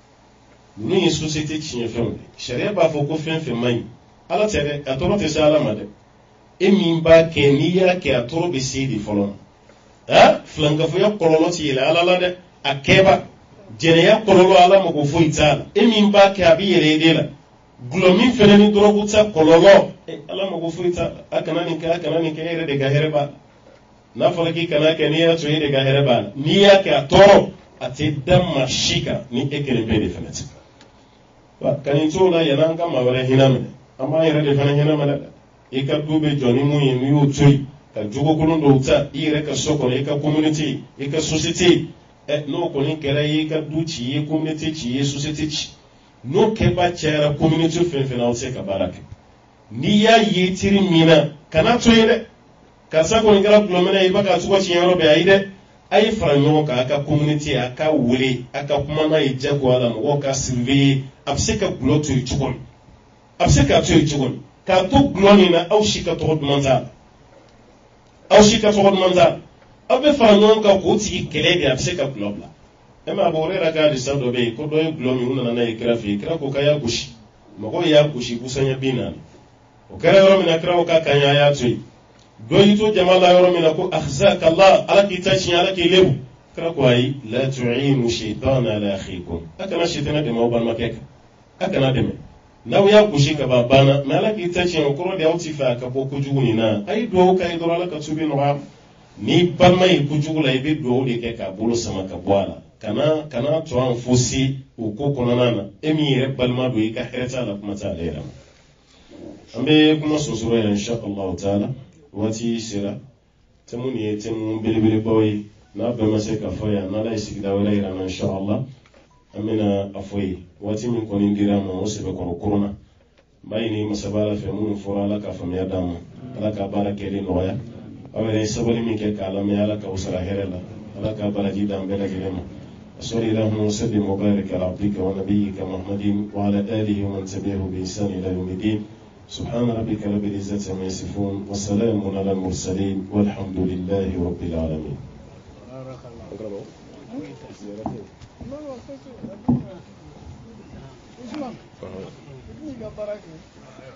ninnu ye société tiɲɛfɛnw de sariya b'a fɔ ko fɛn fɛn man ɲi ala tɛ dɛ a tɔɔrɔ tɛ se ala ma dɛ e min b'a kɛ n'i y'a kɛ a tɔɔrɔ bɛ se de fɔlɔ ma filankafoya kɔlɔlɔ tɛ yɛlɛ ala la dɛ a kɛba jɛnɛya kɔlɔlɔ ala mago foyi t'a la e min b'a kɛ a bɛ yɛlɛ e de la gulɔ min fɛnɛ ni dɔrɔgu ta kɔlɔlɔ ala mago foyi t'a la a kana nin kɛ e yɛrɛ de ka hɛrɛ b'a la n'a fɔra k'i kana kɛ n'i y'a to e de ka hɛrɛ b'a la n'i y'a kɛ a tɔɔrɔ a tɛ da maa si kan ni e kelen bɛɛ de fɛnɛ tɛ ka nin cogo la yann'an ka maa wɛrɛ hinɛ minɛ an b'an yɛrɛ de fɛnɛ hinɛ minɛ dɛ i ka du bɛ jɔ ni mun ye n'i y'o to yen ka jogo kolon dɔw ta i yɛrɛ ka so kɔnɔ i ka communauté i ka société n'o kɔni kɛra i ka du ci i ye communauté ci i ye société ci n'o kɛba cayara communauté fɛn fɛn na aw se ka baara kɛ n'i y'a ye teri min na kana to yen dɛ karisa kɔni kɛra gulɔmina i b'a ka cogo tiɲɛ yɔrɔ bɛɛ ayi dɛ a ye fara ɲɔgɔn kan a ka communauté a ka wele a ka kuma n'a ye jagoya la mɔgɔw ka surveiller a bɛ se ka gulɔ to yen cogo min a bɛ se k'a to yen cogo min k'a to gulɔ nin na aw si ka tɔgɔ duman t'a la aw si ka tɔgɔ duman t'a la aw bɛ fara ɲɔgɔn kan k'o tigi kɛlɛ de a bɛ se ka gulɔ bila e ma bɔ o yɛrɛ ka hadisa dɔ bɛ yen ko dɔ ye gulɔ min u nana n'a ye kira fɛ yen kira ko k'a y'a gosi mɔgɔw y'a gosi busanya 40 o kɛra yɔrɔ min na kira ko k'a ka ɲi a y'a to yen dɔ y'i to jama la yɔrɔ min na ko akhzaka Allah ala k'i ta tiɲɛ ala k'i lebu kira ko ayi la tu'inu shaytana ala akhikum a kana shaytana dɛmɛ aw balimakɛ kan a kana dɛmɛ n'aw y'a gosi ka ban banna mais ala k'i ta tiɲɛ o kɔrɔ de aw ti fɛ a ka bɔ kojugu nin na a ye duwawu k'a ye dɔrɔn ala ka tubi nɔgɔya ni balima ye kojugu la i bɛ duwawu de kɛ k'a bolo sama ka bɔ a la kana to an fosi o ko kɔnɔna na e min yɛrɛ balima don i ka hɛrɛ t'a la kuma t'a ale yɛrɛ ma an bɛ kuma sonsoro yɛrɛ insha Allah taala waati sera tɛmu nin ye tɛmu belebelebaw ye n'a bɛɛ ma se ka fɔ yan n'ala ye sigida wɛrɛ yira na insha Allah an bɛna a fɔ ye waati min kɔni dira ma o sɛbɛkɔrɔ korona n b'a ɲini masaba ala fɛ minnu fɔra ala ka faamuya d'a ma ala ka baara kɛli nɔgɔya aw yɛrɛ ye sabali min kɛ k'a lamɛn ala k'aw sara hɛrɛ la ala ka baraji d'an bɛɛ lajɛlen ma وصلى اللهم وسلم وبارك على عبدك ونبيك محمد وعلى آله ومن تبعه بإحسان إلى يوم الدين سبحان ربك رب العزة عما يصفون وسلام على المرسلين والحمد لله رب العالمين. بارك الله